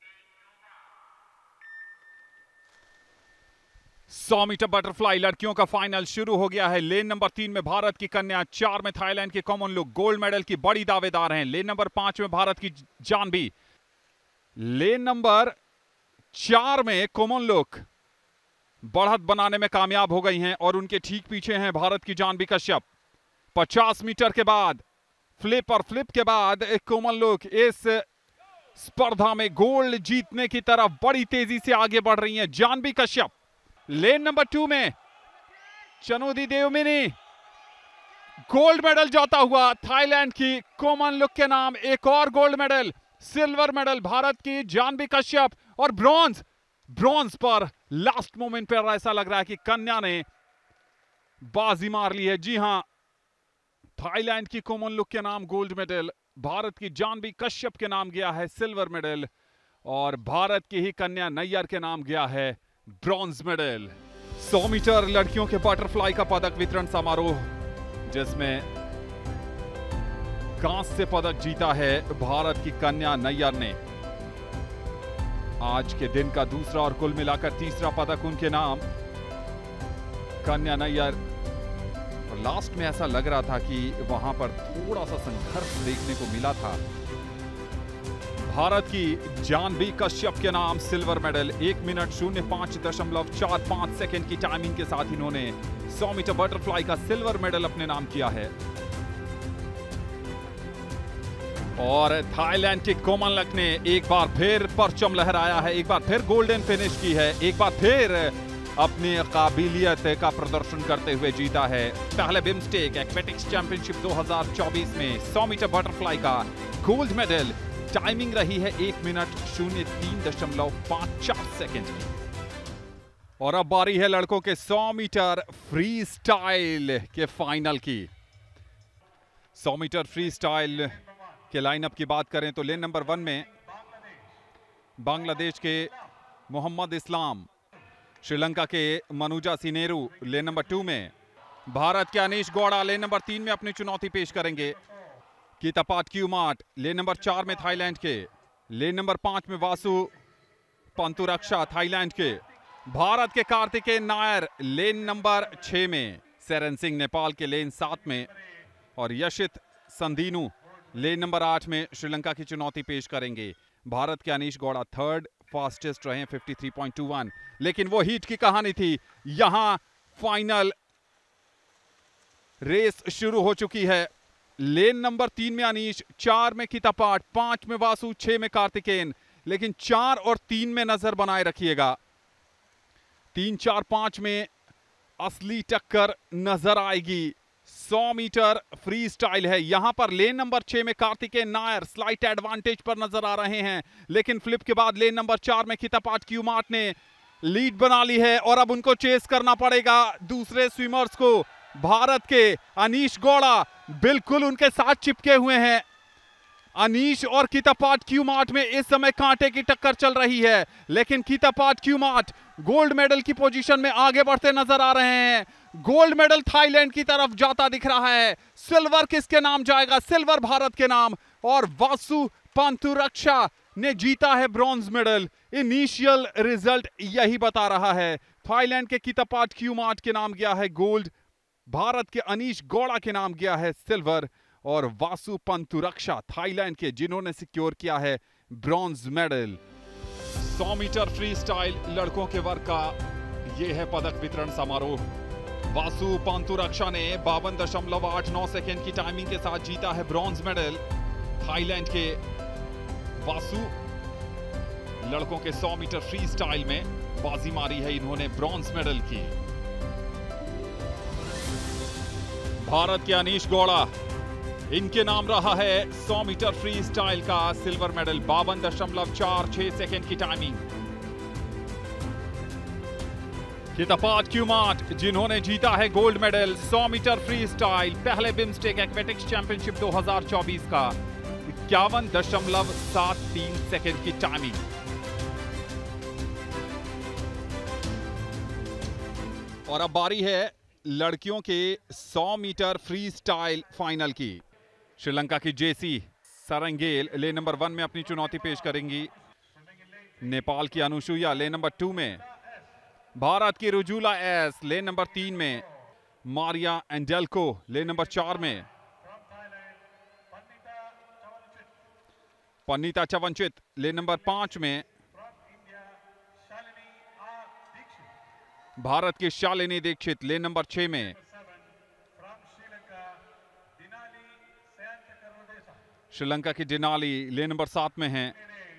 S3: सौ मीटर बटरफ्लाई लड़कियों का फाइनल शुरू हो गया है। लेन नंबर तीन में भारत की कन्या, चार में थाईलैंड की कोमनलुक गोल्ड मेडल की बड़ी दावेदार हैं। लेन नंबर पांच में भारत की जानवी, लेन नंबर चार में कोमनलुक बढ़त बनाने में कामयाब हो गई हैं, और उनके ठीक पीछे हैं भारत की जानवी कश्यप। पचास मीटर के बाद फ्लिप और फ्लिप के बाद कोमनलुक इस स्पर्धा में गोल्ड जीतने की तरफ बड़ी तेजी से आगे बढ़ रही हैं। Janhavi Kashyap lane number two में चनुदी देवमिनी, गोल्ड मेडल जाता हुआ थाईलैंड की कोमनलुक के नाम एक और gold medal. Silver medal Bharat की जानवी कश्यप, और ब्रॉन्ज ब्रॉन्ज पर लास्ट मोमेंट पर ऐसा लग रहा है कि कन्या ने बाजी मार ली है। जी हां, थाईलैंड की कोमनलुक के नाम गोल्ड मेडल, भारत की जानवी कश्यप के नाम गया है सिल्वर मेडल, और भारत की ही कन्या नैयर के नाम गया है ब्रॉन्ज मेडल। सौ मीटर लड़कियों के बटरफ्लाई का पदक वितरण समारोह, जिसमें कांस्य पदक जीता है भारत की कन्या नैयर ने। आज के दिन का दूसरा और कुल मिलाकर तीसरा पदक उनके नाम, कन्या नैयर। और लास्ट में ऐसा लग रहा था कि वहां पर थोड़ा सा संघर्ष देखने को मिला था। भारत की जानवी कश्यप के नाम सिल्वर मेडल, एक मिनट शून्य पांच दशमलव चार पांच सेकेंड की टाइमिंग के साथ इन्होंने सौ मीटर बटरफ्लाई का सिल्वर मेडल अपने नाम किया है। और थाईलैंड के कोमनलुक ने एक बार फिर परचम लहराया है, एक बार फिर गोल्डन फिनिश की है, एक बार फिर अपनी काबिलियत का प्रदर्शन करते हुए जीता है पहले बिम्स्टेक एक्वेटिक्स चैंपियनशिप दो हज़ार चौबीस में सौ मीटर बटरफ्लाई का गोल्ड मेडल। टाइमिंग रही है एक मिनट शून्य तीन दशमलव पांच चार सेकेंड की। और अब बारी है लड़कों के सौ मीटर फ्री स्टाइल के फाइनल की। सौ मीटर फ्री स्टाइल के लाइनअप की बात करें तो लेन नंबर वन में बांग्लादेश के मोहम्मद इस्लाम, श्रीलंका के मनुजा सिनेरू लेन नंबर टू में, भारत के अनीश गौड़ा लेन नंबर तीन में अपनी चुनौती पेश करेंगे। कितापाट क्यूमाट लेन नंबर चार में थाईलैंड के, लेन नंबर पांच में वासु पंतुरक्षा थाईलैंड के, भारत के कार्तिकेय नायर लेन नंबर छह में, सेरेन सिंह नेपाल के लेन सात में और यशित संदीनू लेन नंबर आठ में श्रीलंका की चुनौती पेश करेंगे। भारत के अनीश गौड़ा थर्ड फास्टेस्ट रहे तिरेपन पॉइंट दो एक, लेकिन वो हीट की कहानी थी। यहां फाइनल रेस शुरू हो चुकी है। लेन नंबर तीन में अनीश, चार में कितापाट, पांच में वासु, छह में कार्तिकेन, लेकिन चार और तीन में नजर बनाए रखिएगा। तीन चार पांच में असली टक्कर नजर आएगी। सौ मीटर फ्री स्टाइल है। यहां पर लेन नंबर छह में कार्तिकेय नायर स्लाइट एडवांटेज पर नजर आ रहे हैं, लेकिन फ्लिप के बाद लेन नंबर चार में कितापाट क्यूमाट ने लीड बना ली है और अब उनको चेस करना पड़ेगा दूसरे स्विमर्स को। भारत के अनीश गौड़ा बिल्कुल उनके साथ चिपके हुए हैं। अनीश और कितापाट क्यूमाट में इस समय कांटे की टक्कर चल रही है, लेकिन कितापाट क्यूमाट गोल्ड मेडल की पोजीशन में आगे बढ़ते नजर आ रहे हैं। गोल्ड मेडल थाईलैंड की तरफ जाता दिख रहा है। सिल्वर किसके नाम जाएगा? सिल्वर भारत के नाम। और वासु पंतुरक्षा ने जीता है ब्रॉन्ज मेडल। इनिशियल रिजल्ट यही बता रहा है। थाईलैंड के कितापाट क्यूमाट के नाम गया है गोल्ड, भारत के अनीश गौड़ा के नाम गया है सिल्वर और वासु पंतुरक्षा थाईलैंड के जिन्होंने सिक्योर किया है ब्रॉन्ज मेडल। सौ मीटर फ्री स्टाइल लड़कों के वर्ग का यह है पदक वितरण समारोह। वासु पंतुरक्षा ने बावन दशमलव आठ नौ सेकेंड की टाइमिंग के साथ जीता है ब्रॉन्ज मेडल। थाईलैंड के वासु लड़कों के सौ मीटर फ्री स्टाइल में बाजी मारी है इन्होंने ब्रॉन्ज मेडल की। भारत के अनीश गौड़ा, इनके नाम रहा है सौ मीटर फ्री स्टाइल का सिल्वर मेडल, बावन दशमलव चार छह सेकेंड की टाइमिंग। कितापाट क्यूमाट जिन्होंने जीता है गोल्ड मेडल सौ मीटर फ्री स्टाइल पहले बिम्स्टेक एक्वेटिक्स चैंपियनशिप दो हज़ार चौबीस का, इक्यावन दशमलव सात तीन सेकेंड की टाइमिंग। और अब बारी है लड़कियों के सौ मीटर फ्री स्टाइल फाइनल की। श्रीलंका की जेसी सरंगेल लेन नंबर वन में अपनी चुनौती पेश करेंगी। नेपाल की अनुसुईया लेन नंबर टू में, भारत की रुजुला एस लेन नंबर तीन में, मारिया एंडेल्को लेन नंबर चार में, पन्नीता चवनचित लेन नंबर पांच में, भारत की शालिनी दीक्षित लेन नंबर छह में, श्रीलंका की डिनाली लेन नंबर सात में है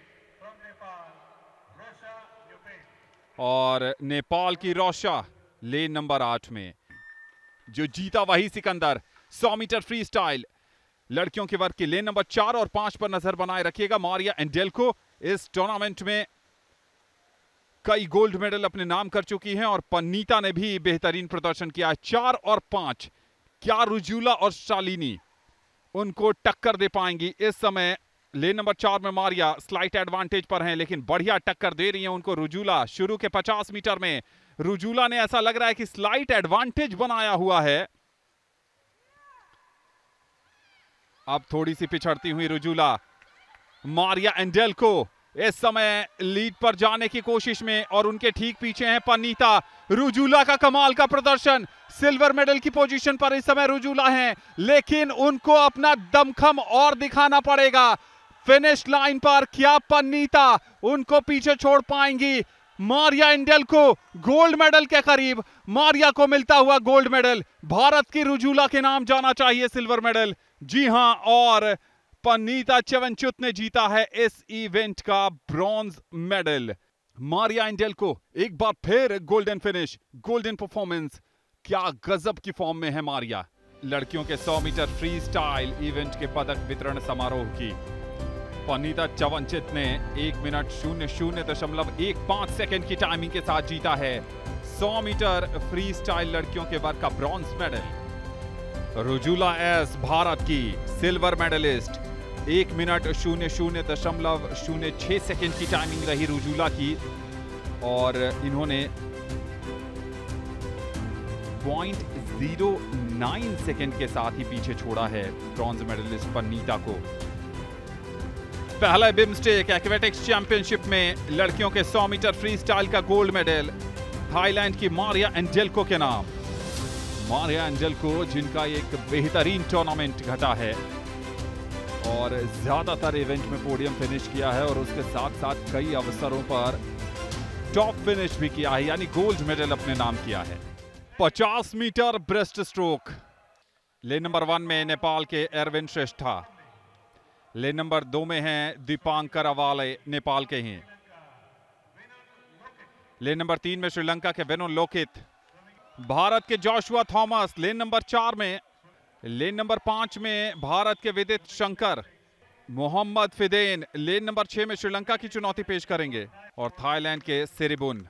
S3: और नेपाल की रोशा लेन नंबर आठ में। जो जीता वही सिकंदर। सौ मीटर फ्री स्टाइल लड़कियों के वर्ग की लेन नंबर चार और पांच पर नजर बनाए रखिएगा। मारिया एंडेल्को इस टूर्नामेंट में कई गोल्ड मेडल अपने नाम कर चुकी हैं और पन्नीता ने भी बेहतरीन प्रदर्शन किया है। चार और पांच, क्या रुजुला और शालिनी उनको टक्कर दे पाएंगी? इस समय लेन नंबर चार में मारिया स्लाइट एडवांटेज पर हैं, लेकिन बढ़िया टक्कर दे रही है उनको रुजुला। शुरू के पचास मीटर में रुजुला ने ऐसा लग रहा है कि स्लाइट एडवांटेज बनाया हुआ है। अब थोड़ी सी पिछड़ती हुई रुजुला। मारिया एंडेल्को इस समय लीड पर जाने की कोशिश में और उनके ठीक पीछे हैं पन्नीता। रुजुला का कमाल का प्रदर्शन, सिल्वर मेडल की पोजीशन पर इस समय रुजुला हैं, लेकिन उनको अपना दमखम और दिखाना पड़ेगा। फिनिश लाइन पर क्या पन्नीता उनको पीछे छोड़ पाएंगी? मारिया एंडेल्को गोल्ड मेडल के करीब, मारिया को मिलता हुआ गोल्ड मेडल। भारत की रुजुला के नाम जाना चाहिए सिल्वर मेडल। जी हां, और पन्नीता चवनचुत ने जीता है इस इवेंट का ब्रॉन्ज मेडल। मारिया एंडेल्को एक बार फिर गोल्डन फिनिश, गोल्डन परफॉर्मेंस। क्या गजब की फॉर्म में है मारिया। लड़कियों के सौ मीटर फ्री स्टाइल इवेंट के पदक वितरण समारोह की पन्नीता चवनचित ने एक मिनट शून्य शून्य दशमलव एक पांच सेकेंड की टाइमिंग के साथ जीता है सौ मीटर फ्री स्टाइल लड़कियों के वर्ग का bronze medal. Rujula S Bharat की सिल्वर मेडलिस्ट, एक मिनट शून्य शून्य दशमलव शून्य छह सेकेंड की टाइमिंग रही रुजुला की और इन्होंने पॉइंट जीरो नाइन सेकेंड के साथ ही पीछे छोड़ा है ब्रॉन्ज मेडलिस्ट पनीता को। पहला बिम्स्टेक एक्वेटिक्स चैंपियनशिप में लड़कियों के सौ मीटर फ्री स्टाइल का गोल्ड मेडल थाईलैंड की मारिया एंजेल्को के नाम। मारिया एंजेल्को जिनका एक बेहतरीन टूर्नामेंट घटा है और ज्यादातर इवेंट में पोडियम फिनिश किया है और उसके साथ साथ कई अवसरों पर टॉप फिनिश भी किया है, यानी गोल्ड मेडल अपने नाम किया है। पचास metre breast stroke lane number one में नेपाल के एरविन श्रेष्ठा, लेन नंबर दो में हैं दीपांकर अवाले नेपाल के हैं, लेन नंबर तीन में श्रीलंका के वेनु लोकित, भारत के जोशुआ थॉमस लेन नंबर चार में, लेन नंबर पांच में भारत के विदित शंकर, मोहम्मद फिदेन लेन नंबर छह में श्रीलंका की चुनौती पेश करेंगे और थाईलैंड के सिरिबुन।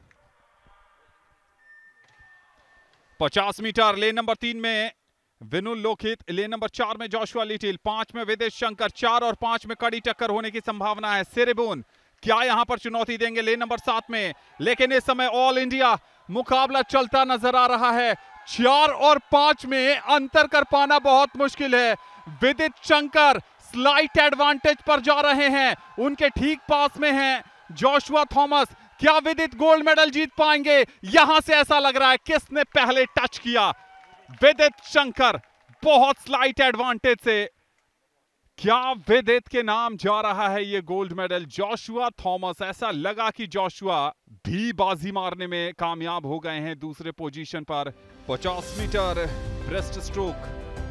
S3: पचास मीटर लेन नंबर तीन में वेनु लोकित, लेन नंबर चार में जोशुआ लिटिल, पांच में विदित शंकर, चार और पांच में कड़ी टक्कर होने की संभावना है। सिरिबुन क्या यहां पर चुनौती देंगे लेन नंबर सात में, लेकिन इस समय ऑल इंडिया मुकाबला चलता नजर आ रहा है। चार और पांच में अंतर कर पाना बहुत मुश्किल है। विदित शंकर स्लाइट एडवांटेज पर जा रहे हैं, उनके ठीक पास में हैं जोशुआ थॉमस। क्या विदित गोल्ड मेडल जीत पाएंगे? यहां से ऐसा लग रहा है किसने पहले टच किया, विदित शंकर बहुत स्लाइट एडवांटेज से। क्या विदित के नाम जा रहा है ये गोल्ड मेडल? जोशुआ थॉमस, ऐसा लगा कि जोशुआ भी बाजी मारने में कामयाब हो गए हैं दूसरे पोजीशन पर। पचास मीटर ब्रेस्ट स्ट्रोक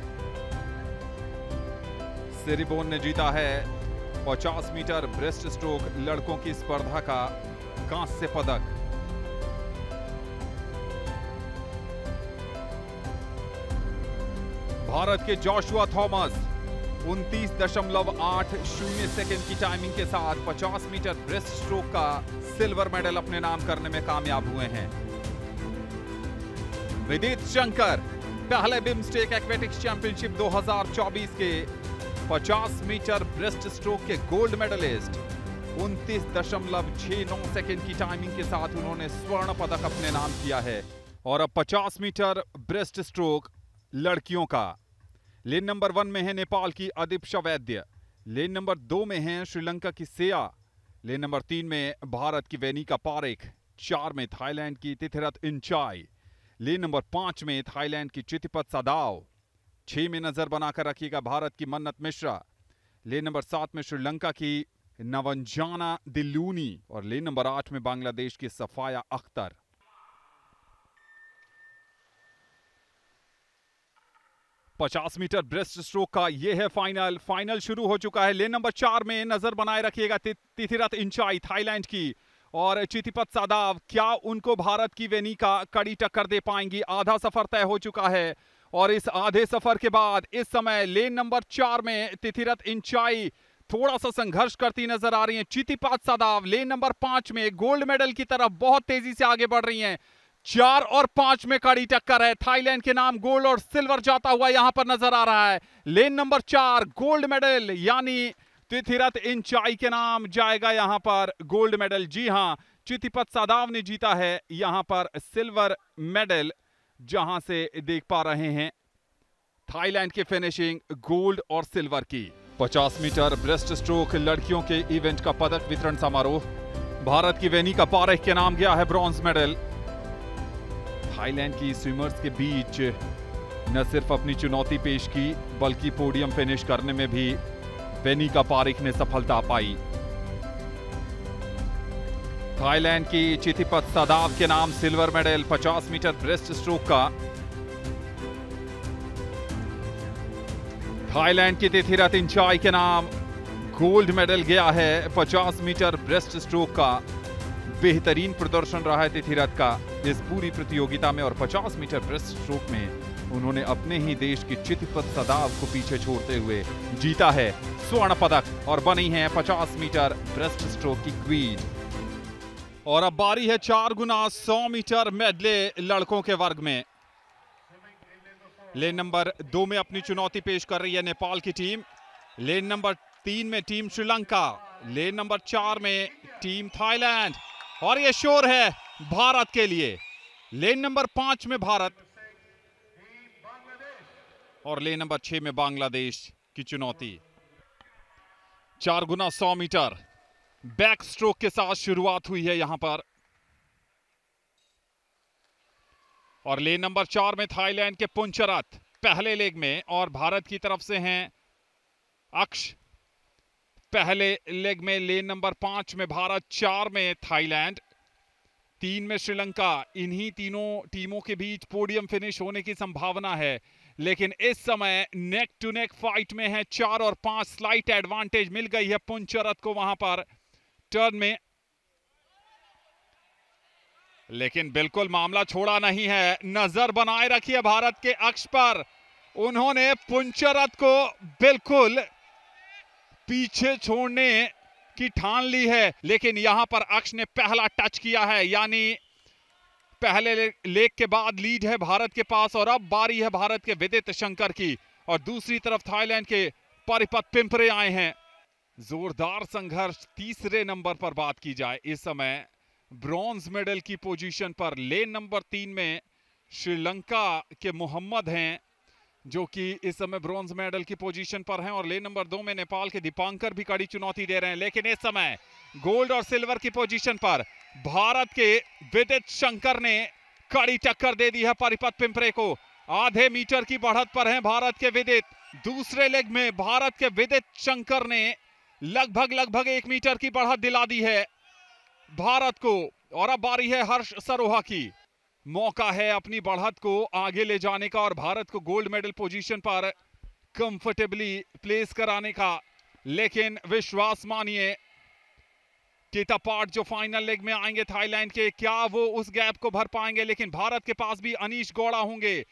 S3: सिरिबोन ने जीता है पचास मीटर ब्रेस्ट स्ट्रोक लड़कों की स्पर्धा का कांस्य पदक। भारत के जोशुआ थॉमस उनतीस दशमलव आठ शून्य सेकेंड की टाइमिंग के साथ पचास मीटर ब्रेस्ट स्ट्रोक का सिल्वर मेडल अपने नाम करने में कामयाब हुए हैं। विदित शंकर पहले बिम्स्टेक एक्वेटिक्स चैंपियनशिप दो हज़ार चौबीस के पचास मीटर ब्रेस्ट स्ट्रोक के गोल्ड मेडलिस्ट, उनतीस दशमलव छह नौ सेकेंड की टाइमिंग के साथ उन्होंने स्वर्ण पदक अपने नाम किया है। और अब पचास मीटर ब्रेस्ट स्ट्रोक लड़कियों का, लेन नंबर वन में है नेपाल की अदिप्शा वैद्य, लेन नंबर दो में है श्रीलंका की सेया, लेन नंबर तीन में भारत की वेनिका पारेख, चार में थाईलैंड की तिथिरथ इंचाई, लेन नंबर पांच में थाईलैंड की चितिपत सादाव, छह में नजर बनाकर रखिएगा भारत की मन्नत मिश्रा, लेन नंबर सात में श्रीलंका की नवंजाना दिल्लूनी और लेन नंबर आठ में बांग्लादेश की सफाया अख्तर। पचास मीटर ब्रेस्ट स्ट्रोक का यह है फाइनल। फाइनल शुरू हो चुका है। लेन नंबर चार में नजर बनाए रखिएगा तिथिरथ इंचाई थाईलैंड की और चितिपत सादाव, क्या उनको भारत की वेनिका कड़ी टक्कर दे पाएंगी? आधा सफर तय हो चुका है और इस आधे सफर के बाद इस समय लेन नंबर चार में तिथिरथ इंचाई थोड़ा सा संघर्ष करती नजर आ रही हैं। चितिपत सादाव लेन नंबर पांच में गोल्ड मेडल की तरफ बहुत तेजी से आगे बढ़ रही हैं। चार और पांच में कड़ी टक्कर है। थाईलैंड के नाम गोल्ड और सिल्वर जाता हुआ यहां पर नजर आ रहा है। लेन नंबर चार गोल्ड मेडल यानी तिथिरथ इंचाई के नाम जाएगा यहां पर गोल्ड मेडल। जी हां, चितिपत सादाव ने जीता है यहां पर सिल्वर मेडल, जहां से देख पा रहे हैं थाईलैंड की फिनिशिंग गोल्ड और सिल्वर की। पचास मीटर ब्रेस्ट स्ट्रोक लड़कियों के इवेंट का पदक वितरण समारोह, भारत की वेनिका पारेख के नाम गया है ब्रॉन्ज मेडल। थाईलैंड की स्विमर्स के बीच न सिर्फ अपनी चुनौती पेश की बल्कि पोडियम फिनिश करने में भी वेनिका पारेख ने सफलता पाई। थाईलैंड की चितिपत सादाव के नाम सिल्वर मेडल पचास मीटर ब्रेस्ट स्ट्रोक का। थाईलैंड की तिथिरथ इंचाई के नाम गोल्ड मेडल गया है पचास मीटर ब्रेस्ट स्ट्रोक का। बेहतरीन प्रदर्शन रहा है तिथिरथ का इस पूरी प्रतियोगिता में और पचास मीटर ब्रेस्ट स्ट्रोक में उन्होंने अपने ही देश की चितिपत सादाव को पीछे छोड़ते हुए जीता है स्वर्ण पदक और बनी है पचास मीटर ब्रेस्ट स्ट्रोक की क्वीन। और अब बारी है चार गुना सौ मीटर मेडले लड़कों के वर्ग में। लेन नंबर दो में अपनी चुनौती पेश कर रही है नेपाल की टीम। लेन नंबर तीन में टीम श्रीलंका, लेन नंबर चार में टीम थाईलैंड और ये शोर है भारत के लिए। लेन नंबर पांच में भारत और लेन नंबर छह में बांग्लादेश की चुनौती। चार गुना सौ मीटर बैक स्ट्रोक के साथ शुरुआत हुई है यहां पर और लेन नंबर चार में थाईलैंड के पुंचरत पहले लेग में और भारत की तरफ से हैं अक्ष। पहले लेग में लेन नंबर पांच में भारत, चार में थाईलैंड, तीन में श्रीलंका। इन्हीं तीनों टीमों के बीच पोडियम फिनिश होने की संभावना है, लेकिन इस समय नेक टू नेक फाइट में है। चार और पांच स्लाइट एडवांटेज मिल गई है पुंचरत को वहां पर टर्न में, लेकिन बिल्कुल मामला छोड़ा नहीं है। नजर बनाए रखिए भारत के अक्ष पर। उन्होंने पुंचरत को बिल्कुल पीछे छोड़ने की ठान ली है, लेकिन यहां पर अक्ष ने पहला टच किया है, यानी पहले लेग के बाद लीड है भारत के पास और अब बारी है भारत के विदित शंकर की। और दूसरी तरफ थाईलैंड के परिपत पिंपरे आए हैं। जोरदार संघर्ष तीसरे नंबर पर बात की जाए, इस समय ब्रॉन्ज मेडल की पोजीशन पर लेन नंबर तीन में श्रीलंका के मोहम्मद हैं, जो कि इस समय ब्रॉन्ज मेडल की पोजीशन पर हैं, और लेन नंबर दो में नेपाल के दीपांकर भी कड़ी चुनौती दे रहे हैं। लेकिन इस समय गोल्ड और सिल्वर की पोजीशन पर भारत के विदित शंकर ने कड़ी टक्कर दे दी है परिपत पिंपरे को। आधे मीटर की बढ़त पर हैं भारत के विदित। दूसरे लेग में भारत के विदित शंकर ने लगभग लगभग एक मीटर की बढ़त दिला दी है भारत को। और अब बारी है हर्ष सरोहा की। मौका है अपनी बढ़त को आगे ले जाने का और भारत को गोल्ड मेडल पोजीशन पर कंफर्टेबली प्लेस कराने का। लेकिन विश्वास मानिए, कितापाट जो फाइनल लेग में आएंगे थाईलैंड के, क्या वो उस गैप को भर पाएंगे? लेकिन भारत के पास भी अनीश गौड़ा होंगे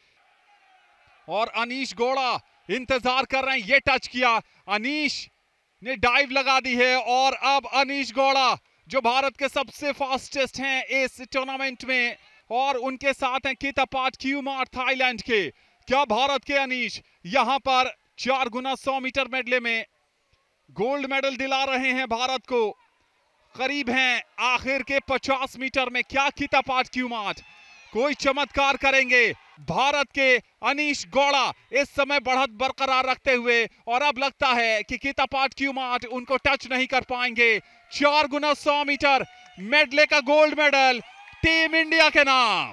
S3: और अनीश गौड़ा इंतजार कर रहे हैं। ये टच किया, अनीश ने डाइव लगा दी है और अब अनीश गौड़ा जो भारत के सबसे फास्टेस्ट हैं इस टूर्नामेंट में, और उनके साथ हैं कितापाट क्यूमार थाईलैंड के। क्या भारत के अनीश यहां पर चार गुना सौ मीटर मेडले में गोल्ड मेडल दिला रहे हैं भारत को? करीब हैं आखिर के पचास मीटर में। क्या कितापाट क्यूमार कोई चमत्कार करेंगे? भारत के अनीश गौड़ा इस समय बढ़त बरकरार रखते हुए, और अब लगता है कि कितापाट क्यूमार उनको टच नहीं कर पाएंगे। चार गुना सौ मीटर मेडले का गोल्ड मेडल टीम इंडिया के नाम।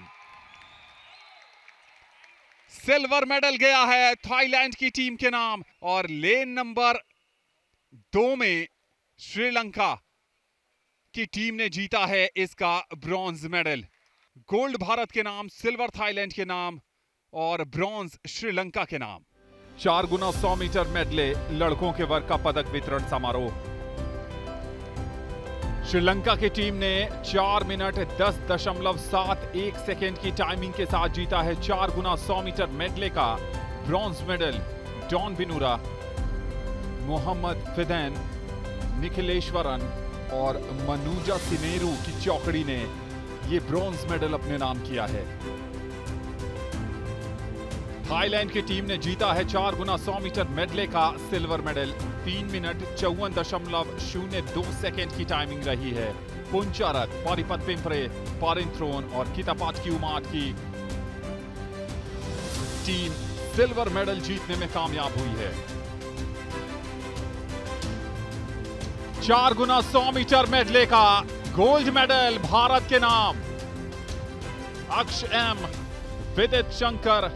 S3: सिल्वर मेडल गया है थाईलैंड की टीम के नाम और लेन नंबर दो में श्रीलंका की टीम ने जीता है इसका ब्रॉन्ज मेडल। गोल्ड भारत के नाम, सिल्वर थाईलैंड के नाम और ब्रॉन्ज श्रीलंका के नाम। चार गुना सौ मीटर मेडले लड़कों के वर्ग का पदक वितरण समारोह। श्रीलंका की टीम ने चार मिनट दस दशमलव सात एक सेकेंड की टाइमिंग के साथ जीता है चार गुना सौ मीटर मेडले का ब्रॉन्ज मेडल। डॉन बिनूरा, मोहम्मद फिदैन, निखिलेश्वरन और मनुजा सिनेरू की चौकड़ी ने ये ब्रॉन्ज मेडल अपने नाम किया है। थाईलैंड की टीम ने जीता है चार गुना सौ मीटर मेडले का सिल्वर मेडल। तीन मिनट चौवन दशमलव शून्य दो सेकेंड की टाइमिंग रही है। पुंचरत, परिपत पिंपरे, पारिंथ्रोन और कितापाट क्यूमार की टीम सिल्वर मेडल जीतने में कामयाब हुई है। चार गुना सौ मीटर मेडले का गोल्ड मेडल भारत के नाम। अक्ष एम, विदित शंकर,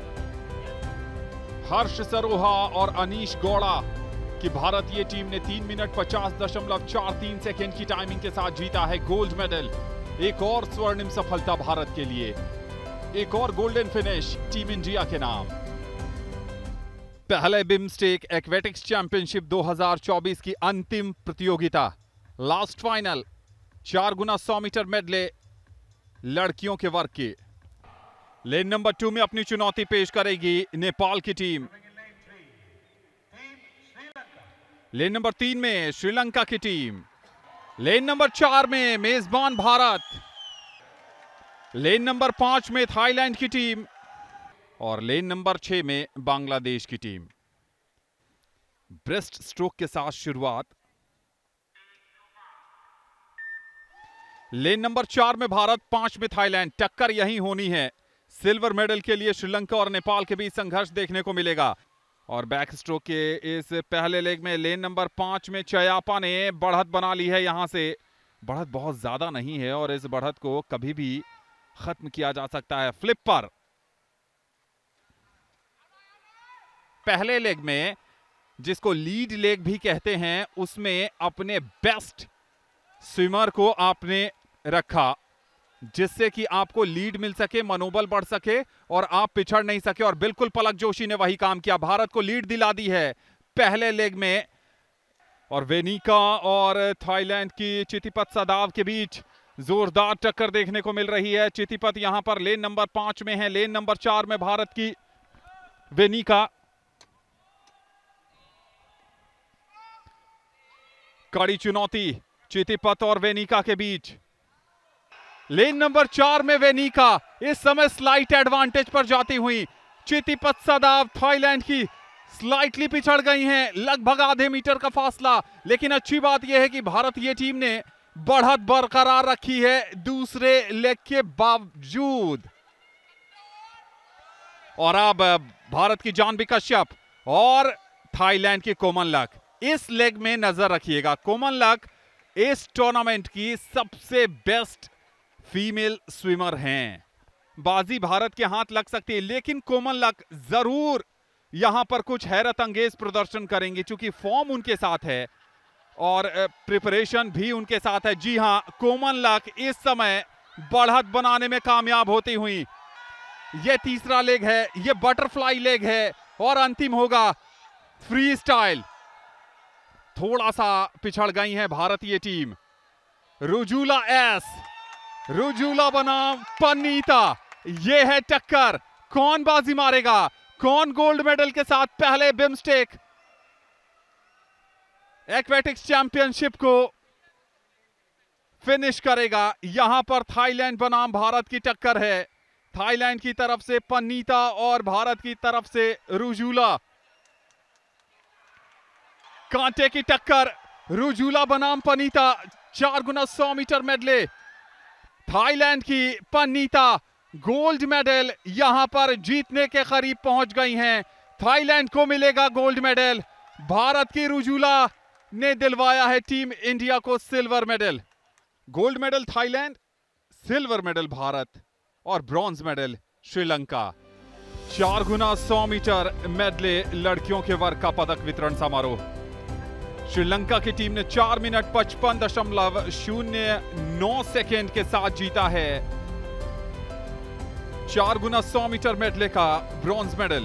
S3: हर्ष सरोहा और अनीश गौड़ा की भारतीय टीम ने तीन मिनट पचास दशमलव चार तीन सेकेंड की टाइमिंग के साथ जीता है गोल्ड मेडल। एक और स्वर्णिम सफलता भारत के लिए, एक और गोल्डन फिनिश टीम इंडिया के नाम। पहले बिम्स्टेक एक्वेटिक्स चैंपियनशिप दो हज़ार चौबीस की अंतिम प्रतियोगिता, लास्ट फाइनल, चार गुना सौ मीटर मेडले लड़कियों के वर्ग की। लेन नंबर टू में अपनी चुनौती पेश करेगी नेपाल की टीम। लेन नंबर तीन में श्रीलंका की टीम। लेन नंबर चार में मेजबान भारत। लेन नंबर पांच में थाईलैंड की टीम और लेन नंबर छह में बांग्लादेश की टीम। ब्रेस्ट स्ट्रोक के साथ शुरुआत। लेन नंबर चार में भारत, पांच में थाईलैंड। टक्कर यहीं होनी है। सिल्वर मेडल के लिए श्रीलंका और नेपाल के बीच संघर्ष देखने को मिलेगा। और बैक स्ट्रोक के इस पहले लेग में लेन नंबर पांच में चयापा ने बढ़त बना ली है। यहां से बढ़त बहुत ज्यादा नहीं है और इस बढ़त को कभी भी खत्म किया जा सकता है। फ्लिप पर पहले लेग में, जिसको लीड लेग भी कहते हैं, उसमें अपने बेस्ट स्विमर को आपने रखा, जिससे कि आपको लीड मिल सके, मनोबल बढ़ सके और आप पिछड़ नहीं सके। और बिल्कुल पलक जोशी ने वही काम किया, भारत को लीड दिला दी है पहले लेग में। और वेनिका और थाईलैंड की चितिपत सदाव के बीच जोरदार टक्कर देखने को मिल रही है। चितिपत यहां पर लेन नंबर पांच में है, लेन नंबर चार में भारत की वेनिका। कड़ी चुनौती चितिपत और वेनिका के बीच। लेन नंबर चार में वेनिका इस समय स्लाइट एडवांटेज पर जाती हुई। चितिपत सदाव थाईलैंड की स्लाइटली पिछड़ गई हैं, लगभग आधे मीटर का फासला। लेकिन अच्छी बात यह है कि भारतीय टीम ने बढ़त बरकरार रखी है दूसरे लेग के बावजूद। और अब भारत की जानवी कश्यप और थाईलैंड की कोमल लक, इस लेग में नजर रखिएगा। कोमल लक इस टूर्नामेंट की सबसे बेस्ट फीमेल स्विमर हैं। बाजी भारत के हाथ लग सकती है, लेकिन कोमल लक जरूर यहां पर कुछ हैरत अंगेज प्रदर्शन करेंगे, क्योंकि फॉर्म उनके साथ है और प्रिपरेशन भी उनके साथ है। जी हां, कोमल लक इस समय बढ़त बनाने में कामयाब होती हुई। यह तीसरा लेग है, यह बटरफ्लाई लेग है और अंतिम होगा फ्री स्टाइल। थोड़ा सा पिछड़ गई है भारतीय टीम। रुजुला एस, रुजुला बनाम पनीता, यह है टक्कर। कौन बाजी मारेगा, कौन गोल्ड मेडल के साथ पहले बिम्स्टेक एक्वेटिक्स चैंपियनशिप को फिनिश करेगा। यहां पर थाईलैंड बनाम भारत की टक्कर है। थाईलैंड की तरफ से पनीता और भारत की तरफ से रुजुला। कांटे की टक्कर, रुजुला बनाम पनीता। चार गुना सौ मीटर मेडले, थाईलैंड की पनीता गोल्ड मेडल यहां पर जीतने के करीब पहुंच गई हैं। थाईलैंड को मिलेगा गोल्ड मेडल। भारत की रुजुला ने दिलवाया है टीम इंडिया को silver medal. Gold medal Thailand, silver medal Bharat और ब्रॉन्ज मेडल श्रीलंका। चार गुना सौ मीटर मेडले लड़कियों के वर्ग का पदक वितरण समारोह। श्रीलंका की टीम ने चार मिनट पचपन दशमलव शून्य नौ सेकेंड के साथ जीता है चार गुना सौ मीटर मेडले का ब्रॉन्ज मेडल।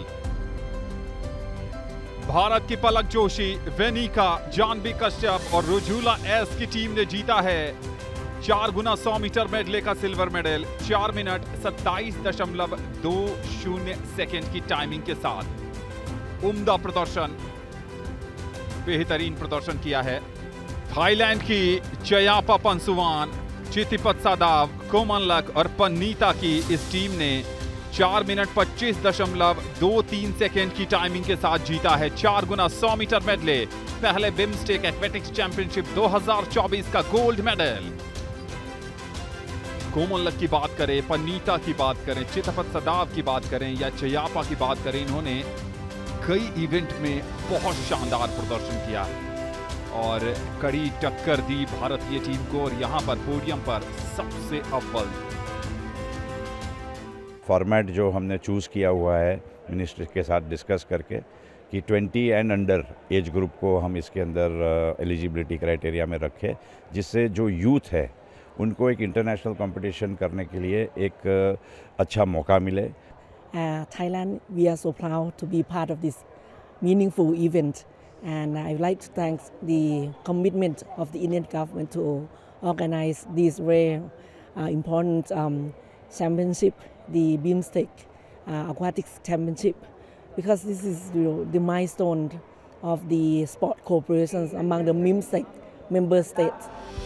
S3: भारत की पलक जोशी, वेनिका, जानवी कश्यप और रुजुला एस की टीम ने जीता है चार गुना सौ मीटर मेडले का सिल्वर मेडल चार मिनट सत्ताईस दशमलव दो शून्य सेकेंड की टाइमिंग के साथ। उम्दा प्रदर्शन, बेहतरीन प्रदर्शन किया है। थाईलैंड की चयापा पंसुवान, चितिपत सदाव, कोमल लक और पनीता की इस टीम ने चार मिनट पच्चीस दशमलव दो तीन सेकेंड की टाइमिंग के साथ जीता है चार गुना सौ मीटर मेडले, पहले बिम्स्टेक एक्वेटिक्स चैंपियनशिप दो हज़ार चौबीस का गोल्ड मेडल। कोमल लक की बात करें, पनीता की बात करें, चितिपत सदाव की बात करें या चयापा की बात करें, इन्होंने कई इवेंट में बहुत शानदार प्रदर्शन किया और कड़ी टक्कर दी भारतीय टीम को और यहां पर पोडियम पर सबसे अव्वल।
S4: फॉर्मेट जो हमने चूज़ किया हुआ है मिनिस्टर के साथ डिस्कस करके कि twenty and under age group को हम इसके अंदर एलिजिबिलिटी क्राइटेरिया में रखें, जिससे जो यूथ है उनको एक इंटरनेशनल कंपटीशन करने के लिए एक अच्छा मौका मिले।
S5: Uh, Thailand, we are so proud to be part of this meaningful event, and I would like to thank the commitment of the Indian government to organize this very uh, important um, championship, the BIMSTEC uh, Aquatics Championship, because this is you know, the milestone of the sport cooperations among the BIMSTEC member states.